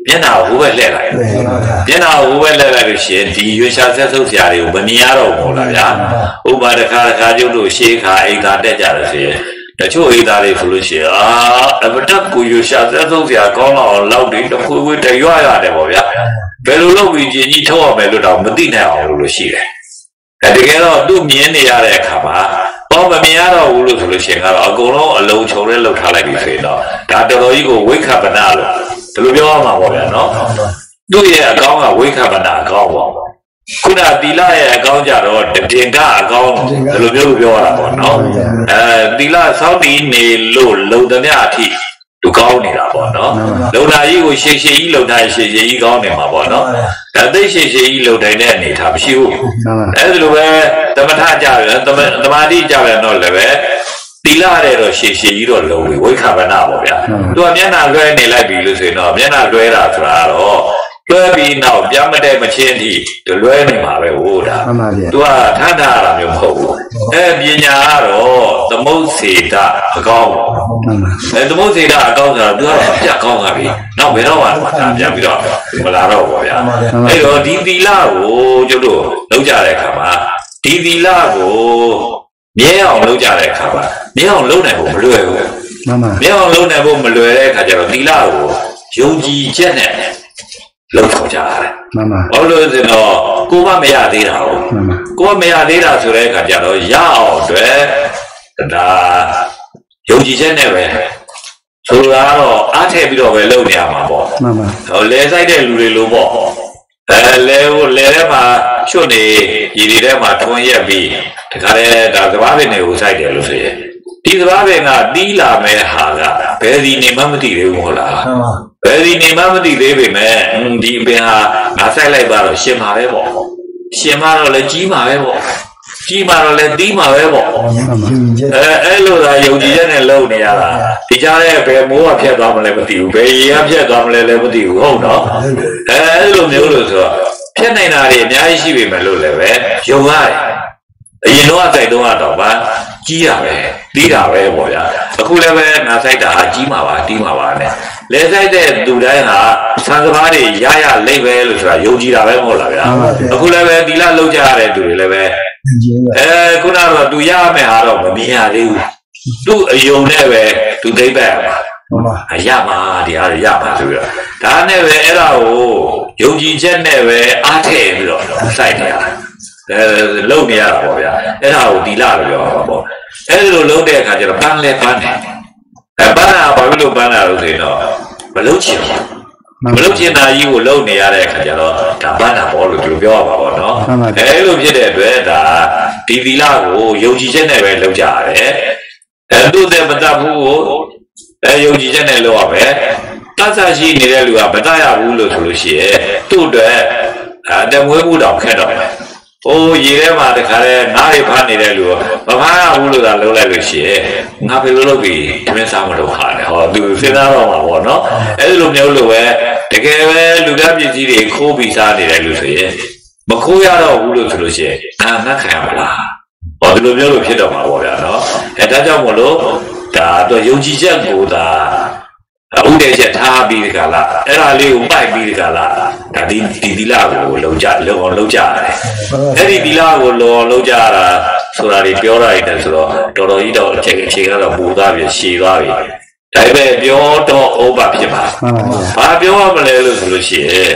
မျက်နှာဟိုဘက်လှည့်လိုက်မျက်နှာဟိုဘက်လှည့်လိုက်လို့ရှိရင်ဒီရွှေရှာဆက်ဆုပ်စရာတွေကိုမမြင်ရတော့ဘူးလားဗျာဥပမာတစ်ခါတစ်ခါကျုပ်တို့ရှေးခါအိမ်သာတက်ကြတယ်ဆိုရင်တချို့အိမ်သားတွေဆိုလို့ရှိရင်အာအပတက်ကိုရွှေရှာဆက်ဆုပ်စရာကောင်းတော့လောက်တွေတစ်ခွေခွေတရွရတယ်ပေါ့ဗျာဘယ်လိုလုပ်ပြီးကြီးကြီးထုတ်ရမယ်လို့တော့မသိနိုင်အောင်လို့ရှိတယ်အဲတကယ်တော့သူ့မြင်နေရတဲ့အခါမှာတော့မမြင်ရတော့ဘူးလို့ဆိုလို့ရှိရင်ကတော့အကုန်လုံးအလုံးချုံနဲ့လှုပ်ထားလိုက်ပြီဆိုရင်တော့ဒါတော်တော်ကြီးကိုဝိခပနာလို့ဒီလိုပြောရမှာပေါ့ဗျာနော်သူ့ရဲ့အကောင်းကဝိခပနာအကောင်းပေါ့ခုနသီလရဲ့အကောင်းကြတော့တင်ကအကောင်းဒီလိုမျိုးပြောရတာပေါ့နော်အဲသီလစောင့်တည်နေလို့လုံသမျှအထိသူကောင်းနေတာပေါ့နော်လုံတာကြီးကိုရှေ့ရှေ့ကြီးလုံတာရှေ့ရှေ့ကြီးကောင်းနေမှာပေါ့နော်ဒါသိရှေ့ရှေ့ကြီးလုံတိုင်းတဲ့အနေထားမရှိဘူးအဲဒီလိုပဲသမထကြတယ်သမာဓိကြတယ်တော့လည်းပဲသီလတဲ့တော့ရှေ့ရှေ့ကြီးတော့လုံပြီဝိခပနာပေါ့ဗျာသူကမျက်နှာလွှဲနေလိုက်ပြီလို့ဆိုရင်တော့မျက်နှာလွှဲတာဆိုတာတော့လွှဲပြီးနောက်ပြမတဲ့မချင်းထိလွှဲနေမှာပဲဟိုတာသူကထမ်းထားတာမျိုးမဟုတ်ဘူးအဲပညာကတော့သမုတ်စေတအကောင်းအဲသမုတ်စေတအကောင်းဆိုတာသူကတော့အပြတ်ကောင်းတာပြီနောက်ဘယ်တော့မှပြန်ပြီးတော့မလာတော့ဘူးဗျာအဲတော့ဒီသီလကိုကျုပ်တို့လုပ်ကြတဲ့အခါမှာဒီသီလကိုမြဲအောင်လုပ်ကြတဲ့အခါမှာမြဲအောင်လုပ်နိုင်ဖို့မလွယ်ဘူးမြဲအောင်လုပ်နိုင်ဖို့မလွယ်တဲ့အခါကျတော့သီလကိုယုံကြည်ချက်နဲ့လုံဆောင်ကြရတယ်မှန်ပါဘာလို့လဲဆိုတော့ကိုကမရသေးတာဟုတ်ကိုကမရသေးတာဆိုတဲ့အခါကျတော့ရအောင်အတွက်ဒါယုံကြည်ချက်နဲ့ပဲဆိုတော့အားထည့်ပြီးတော့ပဲလုပ်နေရမှာပေါ့မှန်ပါဟိုလဲဆိုင်တဲ့လူတွေလိုပေါ့အဲလဲဟိုလဲထဲမှာချွတ်နေဒီတွေထဲမှာထွန်းရက်ပြီးတခါတည်းဒါသဘာဝပင်တွေကိုစိုက်တယ်လို့ဆိုရင်ဒီသဘာဝပင်ကတီးလာမဲ့ဟာကဘယ်ဒီနေမှမသိသေးဘူးဟုတ်လားမှန်ပါဘယ်ဒီနေမှမသိသေးပေမဲ့ဒီအပင်ဟာငါဆိုင်လိုက်ပါတော့ရှင်ပါပဲပေါ့ရှင်မတော့လည်းကြီးမှာပဲပေါ့ကြီးမှာတော့လည်းတီးမှာပဲပေါ့အဲအဲ့လိုသာယုံကြည်ချက်နဲ့လုပ်နေရတာဒီကြားထဲဘယ်မိုးကဖြတ်သွားမလဲမသိဘူးဘယ်ရေကဖြတ်သွားမလဲလည်းမသိဘူးဟုတ်နော်အဲအဲ့လိုမျိုးလို့ဆိုတော့ဖြတ်နိုင်တာတွေအများကြီးရှိပေမဲ့လို့လည်းပဲယုံရတယ်အရင်တော့စိုက်တော့တော့ဗာကြီးရပဲတီးတာပဲပေါ့ဗျာအခုလည်းပဲငါစိုက်တာကြီးမှာပါတီးမှာပါနဲ့လဲဆိုင်တဲ့သူတိုင်းဟာသံဃာတွေရရလိမ့်ပဲလို့ဆိုတာယုံကြည်တာပဲမဟုတ်လားဗျာအခုလည်းပဲသီလလုံးကြရတဲ့သူတွေလည်းပဲအဲခုနကတော့သူရမယ်ဟာတော့မမြင်ရသေးဘူးသူ့အယုံနဲ့ပဲသူသိပ်ပဲအရမှာဒီအားရမှာဆိုပြီးတော့ဒါနဲ့ပဲအဲ့ဒါကိုယုံကြည်ချက်နဲ့ပဲအားထည့်ပြီးတော့စိုက်နေရအဲလုံနေရတာပေါ့ဗျာအဲ့ဒါကိုသီလလို့ပြောတာပေါ့အဲ့လိုလုံးတဲ့အခါကျတော့ပန်းလဲပန်းတယ်အဲပန်းတာဘာဖြစ်လို့ပန်းတာလို့ဆိုရင်တော့မလုံးချင်ဘူးမလုံးချင်တာကြီးကိုလုံးနေရတဲ့အခါကျတော့ဒါပန်းတာပေါ့လို့ဒီလိုပြောရပါပေါ့နော်အဲလိုဖြစ်တဲ့အတွက်ဒါဒီသီလကိုယုံကြည်ချက်နဲ့ပဲလုပ်ကြရတယ်အဲသူ့တဲ့မတတ်ဘူးကိုအဲယုံကြည်ချက်နဲ့လုပ်ရမယ်တတ်ဆရှိနေတဲ့လူကမတတ်ရဘူးလို့ဆိုလို့ရှိရင်သူ့အတွက်အတမွေးမှုတော့ခက်တော့မယ်ဟိုရေထဲမှာတခါလဲငါးတွေဖမ်းနေတဲ့လူကမဖမ်းရဘူးလို့သာလုံးလိုက်လို့ရှိရင်ငါဘယ်လိုလုပ်ပြီးသမင်းစားမလို့ခါတယ်ဟောသူစဉ်းစားတော့မှာပေါ့နော်အဲ့လိုမျိုးလို့ပဲတကယ်ပဲလူသားပစ္စည်းတွေခိုးပြီးစားနေတယ်လို့ဆိုရင်မခိုးရတော့ဘူးလို့ဆိုလို့ရှိရင်ငါငတ်ခံရမလားဟောဒီလိုမျိုးလို့ဖြစ်တော့မှာပေါ့ဗျာနော်အဲဒါကြောင့်မို့လို့ဒါတော့ယုံကြည်ချက်ကိုဒါဥဒေချက်ထားပြီးဒီကလာအဲ့ဒါလေးကိုပိုက်ပြီးဒီကလာဒါဒီဒီသီလကိုလုံကြလုံအောင်လုံကြရတယ်အဲ့ဒီသီလကိုလုံအောင်လုံကြရတာဆိုတာတွေပြောရတဲ့ဆိုတော့တော်တော်ကြီးတော့အချိန်အချိန်ကတော့ပူသွားပြီရှည်သွားပြီဒါပေမဲ့ပြောတော့ဥပဖြစ်ပါဘာပြောရမလဲလို့ဆိုလို့ရှိရင်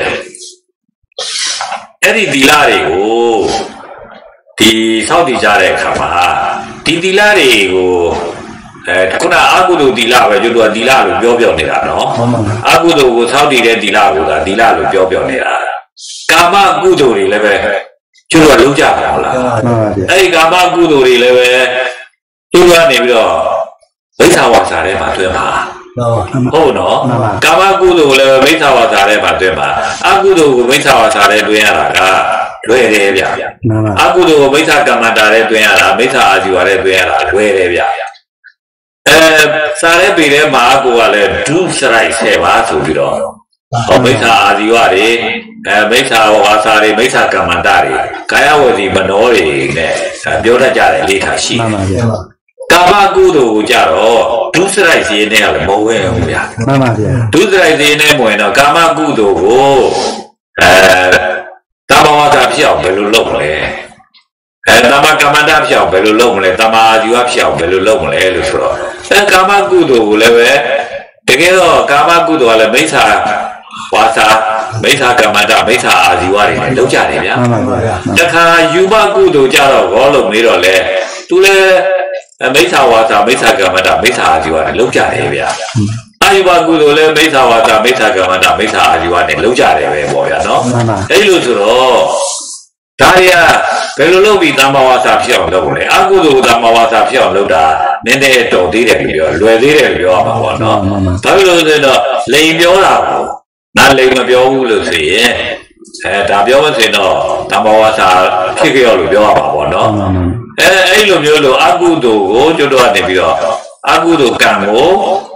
အဲ့ဒီသီလတွေကိုဒီစောင့်တည်ကြတဲ့အခါမှာဒီသီလတွေကိုအဲခုနအကုသိုလ်သီလပဲကျွတ်တော့သီလလို့ပြောပြောနေတာနော်အကုသိုလ်ကိုစောင့်တည်တဲ့သီလကိုသာသီလလို့ပြောပြောနေတာကာမကုသိုလ်တွေလည်းပဲကျွတ်တော့လုံးကြပါမလားအဲဒီကာမကုသိုလ်တွေလည်းပဲကျွတ်ကနေပြီးတော့မိစ္ဆာဝါစာထဲမှာတွဲပါဟုတ်နော်ကာမကုသိုလ်လည်းမိစ္ဆာဝါစာထဲမှာတွဲပါအကုသိုလ်ကိုမိစ္ဆာဝါစာထဲတွဲရတာကလွယ်တယ်ဗျအကုသိုလ်ကိုမိစ္ဆာကမ္မတာထဲတွဲရတာမိစ္ဆာအာဇီဝါထဲတွဲရတာလွယ်တယ်ဗျအဲစားရဲပေထဲမှာကိုကလည်းဒုစရိုက်ဆယ်ပါဆိုပြီးတော့ဟောမိစ္ဆာအာဇီဝတွေအဲမိစ္ဆာဝါစာတွေမိစ္ဆာကမ္မတာတွေကာယဝစီမနောတွေနဲ့ပြောတတ်ကြတယ်လေးထားရှိတယ်ကာမကုသိုလ်ကိုကြတော့ဒဒုစရိုက်စီနဲ့ကလည်းမဝင်ဘူးဗျာမှန်ပါဗျာဒုစရိုက်စီနဲ့မဝင်တော့ကာမကုသိုလ်ကိုအဲတမ္မာဝါစာဖြစ်အောင်ဘယ်လိုလုပ်မလဲအဲတမ္မာကမ္မန္တဖြစ်အောင်ဘယ်လိုလုပ်မလဲတမ္မာအာဇီဝဖြစ်အောင်ဘယ်လိုလုပ်မလဲလို့ဆိုတော့အဲကာမကုသိုလ်ကိုလည်းပဲတကယ်တော့ကာမကုသိုလ်ကလည်းမိစ္ဆာဝါစာမိစ္ဆာကမ္မန္တမိစ္ဆာအာဇီဝတွေနဲ့လုပ်ကြတယ်ဗျာမှန်ပါဗျာတခါယူပကုသိုလ်ကြတော့ဘောလို့မေးတော့လေသူလည်းမိစ္ဆာဝါစာမိစ္ဆာကမ္မန္တမိစ္ဆာအာဇီဝနဲ့လုပ်ကြတယ်ဗျာအာယုဘကုသိုလ်လည်းမိစ္ဆာဝါစာမိစ္ဆာကမ္မန္တမိစ္ဆာအာဇီဝနဲ့လုပ်ကြတယ်ပဲပေါ့ဗျာနော်အဲ့လိုဆိုတော့ဒါရီကဘယ်လိုလုပ်ပြီးတမ္မာဝါစာဖြစ်အောင်လုပ်လဲအကုသိုလ်တမ္မာဝါစာဖြစ်အောင်လုပ်တာနည်းနည်းတော်သေးတယ်ပြောလွယ်သေးတယ်ပြောရမှာပေါ့နော်ဘာဖြစ်လို့လဲဆိုတော့လိန်ပြောတာကိုငါလိန်မပြောဘူးလို့ဆိုရင်အဲဒါပြောမစင်တော့တမ္မာဝါစာဖြစ်ကြရလို့ပြောရမှာပေါ့နော်အဲအဲ့လိုမျိုးလို့အကုသိုလ်ကိုကျွတ်တော့နေပြီးတော့အကုသိုလ်ကံကို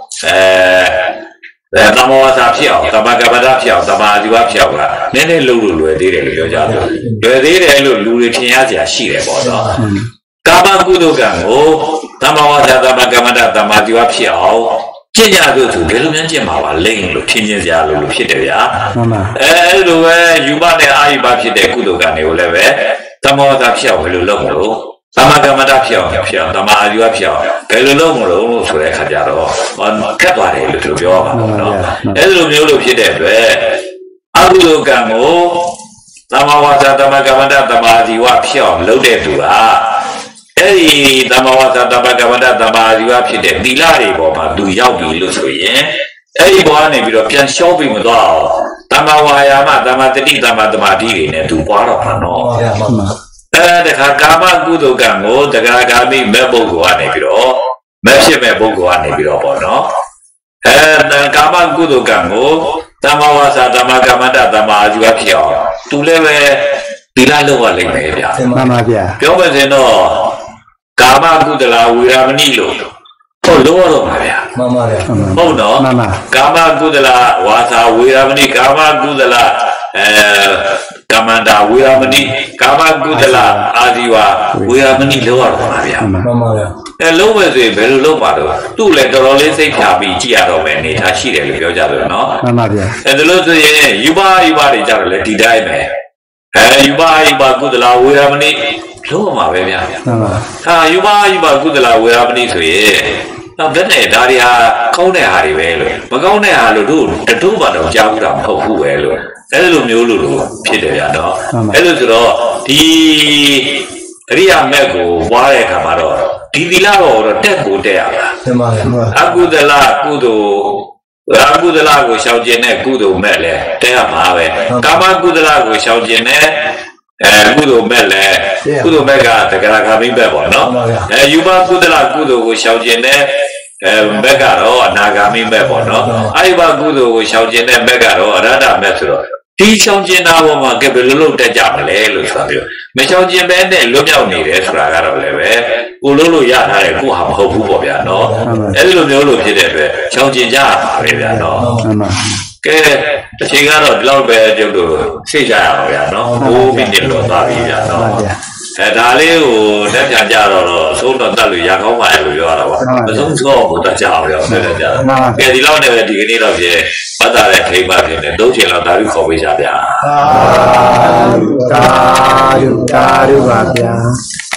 အဲတမ္မာဝါစာဖြစ်အောင်တမ္မာကပ္ပဒဖြစ်အောင်တမ္မာအာဇီဝဖြစ်အောင်ကနည်းနည်းလုပ်လို့လွယ်သေးတယ်လို့ပြောကြတယ်လွယ်သေးတယ်လို့လူတွေထင်ရစရာရှိတယ်ပေါ့နော်ကာမကုသိုလ်ကံကိုတမ္မာဝါစာတမ္မာကမ္မန္တတမ္မာအာဇီဝဖြစ်အောင်ကျင့်ကြလို့ဆိုဘယ်လိုများကျင့်မှာပါလိမ့်လို့ထင်ကျင်စရာလို့လို့ဖြစ်တယ်ဗျာအဲအဲ့လိုပဲယူပနဲ့အာယုပဖြစ်တဲ့ကုသိုလ်ကံတွေကိုလည်းပဲတမ္မာဝါစာဖြစ်အောင်ဘယ်လိုလုပ်မလို့တမ္မာကမ္မန္တဖြစ်အောင်ဖြစ်အောင်တမ္မာအာဇီဝဖြစ်အောင်ဘယ်လိုလုပ်မလို့ဆိုတဲ့အခါကျတော့ခက်သွားတယ်လို့သူပြောပါတော့နော်အဲ့လိုမျိုးလို့ဖြစ်တဲ့အတွက်အကုသိုလ်ကံကိုတမ္မာဝါစာတမ္မာကမ္မန္တတမ္မာအာဇီဝဖြစ်အောင်လုပ်တဲ့သူကအဲ့ဒီတမ္မာဝါစာတမ္မာကမ္မန္တတမ္မာအာဇီဝဖြစ်တဲ့သီလတွေပေါ်မှာသူရောက်ပြီလို့ဆိုရင်အဲ့ဒီဘောကနေပြီးတော့ပြန်လျှော့ပြီးမသွားအောင်တမ္မာဝါယာမတမ္မာတတိတမ္မာသမာဓိတွေနဲ့သူပွားတော့မှာနော်အဲတခါကာမကုသိုလ်ကံကိုတဂါဂါမိမဲ့ပုဂ္ဂိုလ်ကနေပြီးတော့မဲ့ဖြစ်မဲ့ပုဂ္ဂိုလ်ကနေပြီးတော့ပေါ့နော်အဲကာမကုသိုလ်ကံကိုတမ္မာဝါစာတမ္မာကမ္မန္တတမ္မာအာဇီဝဖြစ်အောင်သူလည်းပဲသီလလုပ်ရလိမ့်မယ်ဗျာမှန်ပါဗျာပြောမစင်တော့ကာမကုသလဝေရမဏိလို့ဟုတ်လို့တော့ပါဗျာမှန်ပါဗျာဟုတ်တော့မှန်ပါကာမကုသလဝါစာဝေရမဏိကာမကုသလအဲကမ္မန္တာဝေရမဏိကာမကုသလအာဇီဝဝေရမဏိလို့ရတော့ပါဗျာမှန်ပါဗျာအဲလုံးဝဆိုရင်ဘယ်လိုလုပ်ပါတော့သူ့လည်းတော်တော်လေးစိတ်ဖြာပြီးကြည့်ရတော့မယ်အနေထားရှိတယ်လို့ပြောကြတယ်နော်မှန်ပါဗျာအဲဒါလို့ဆိုရင်ယူပါယူပါတွေကြတော့လေဒီတိုင်းပဲအဲယူပါယူပါကုသလဝေရမဏိလို့မှာပဲဗျာမှန်ပါဟာယူပါယူပါကုသလဝေရမဏိဆိုရင်တော့တဲ့နဲ့ဒါတွေဟာကောင်းတဲ့ဟာတွေပဲလို့မကောင်းတဲ့ဟာလို့တို့တတိုးပါတော့ကြားဘူးတာမဟုတ်ဘူးပဲလို့အဲ့လိုမျိုးလို့လို့ဖြစ်တယ်ဗျာနော်အဲ့လိုဆိုတော့ဒီအရိယာမက်ကိုပွားတဲ့အခါမှာတော့ဒီသီလတော့တက်ကိုတက်ရတာမှန်ပါဗျာအကုသလကုသိုလ်အကုသလကိုရှောင်ကျင်တဲ့ကုသိုလ်မဲ့လဲတက်ရမှာပဲကာမကုသလကိုရှောင်ကျင်တဲ့အဲကုသိုလ်မဲ့လဲကုသိုလ်မဲ့ကတဂရခါမိပဲပေါ့နော်အဲယူပကုသလကုသိုလ်ကိုရှောင်ကျင်တဲ့အဲမက်ကတော့အနာဂါမိမဲ့ပေါ့နော်အာယုဘကုသိုလ်ကိုရှောင်ကျင်တဲ့မက်ကတော့အရဟတမက်ဆိုတော့ဒီရှောင်ကျင်တာပေါ်မှာကဲဘယ်လိုလုပ်တက်ကြမလဲလို့ဆိုတာပြောမရှောင်ကျင်ပဲနဲ့လွတ်မြောက်နေတယ်ဆိုတာကတော့လည်းပဲကိုလို့လို့ရထားတယ်ကိုဟာမဟုတ်ဘူးပေါ့ဗျာနော်အဲဒီလိုမျိုးလို့ဖြစ်တဲ့အတွက်ရှောင်ကျင်ကြရပါပဲဗျာနော်ကဲတစ်ချိန်ကတော့ဒီလောက်ပဲပြုတ်လို့စိတ်ကြရပါဗျာနော်ဘိုးမိနစ်လို့သွားပြီဗျာနော်အဲဒါလေးကိုတက်ပြန်ကြတော့တော့အစိုးတော့တက်လို့ရကောင်းပါရဲ့လို့ပြောရတာပါမဆုံးတော့ဘူးတက်ကြအောင်ရောတက်ကြတယ်ကဲဒီလောက်နဲ့ပဲဒီကနေ့တော့ပြေပတ်တာတဲ့ခိမ့်ပါဖြစ်နေသုံးချိန်လောက်ဒါပြီးခေါ်ပေးကြဗျာသာဓုသာဓုသာဓုပါဗျာ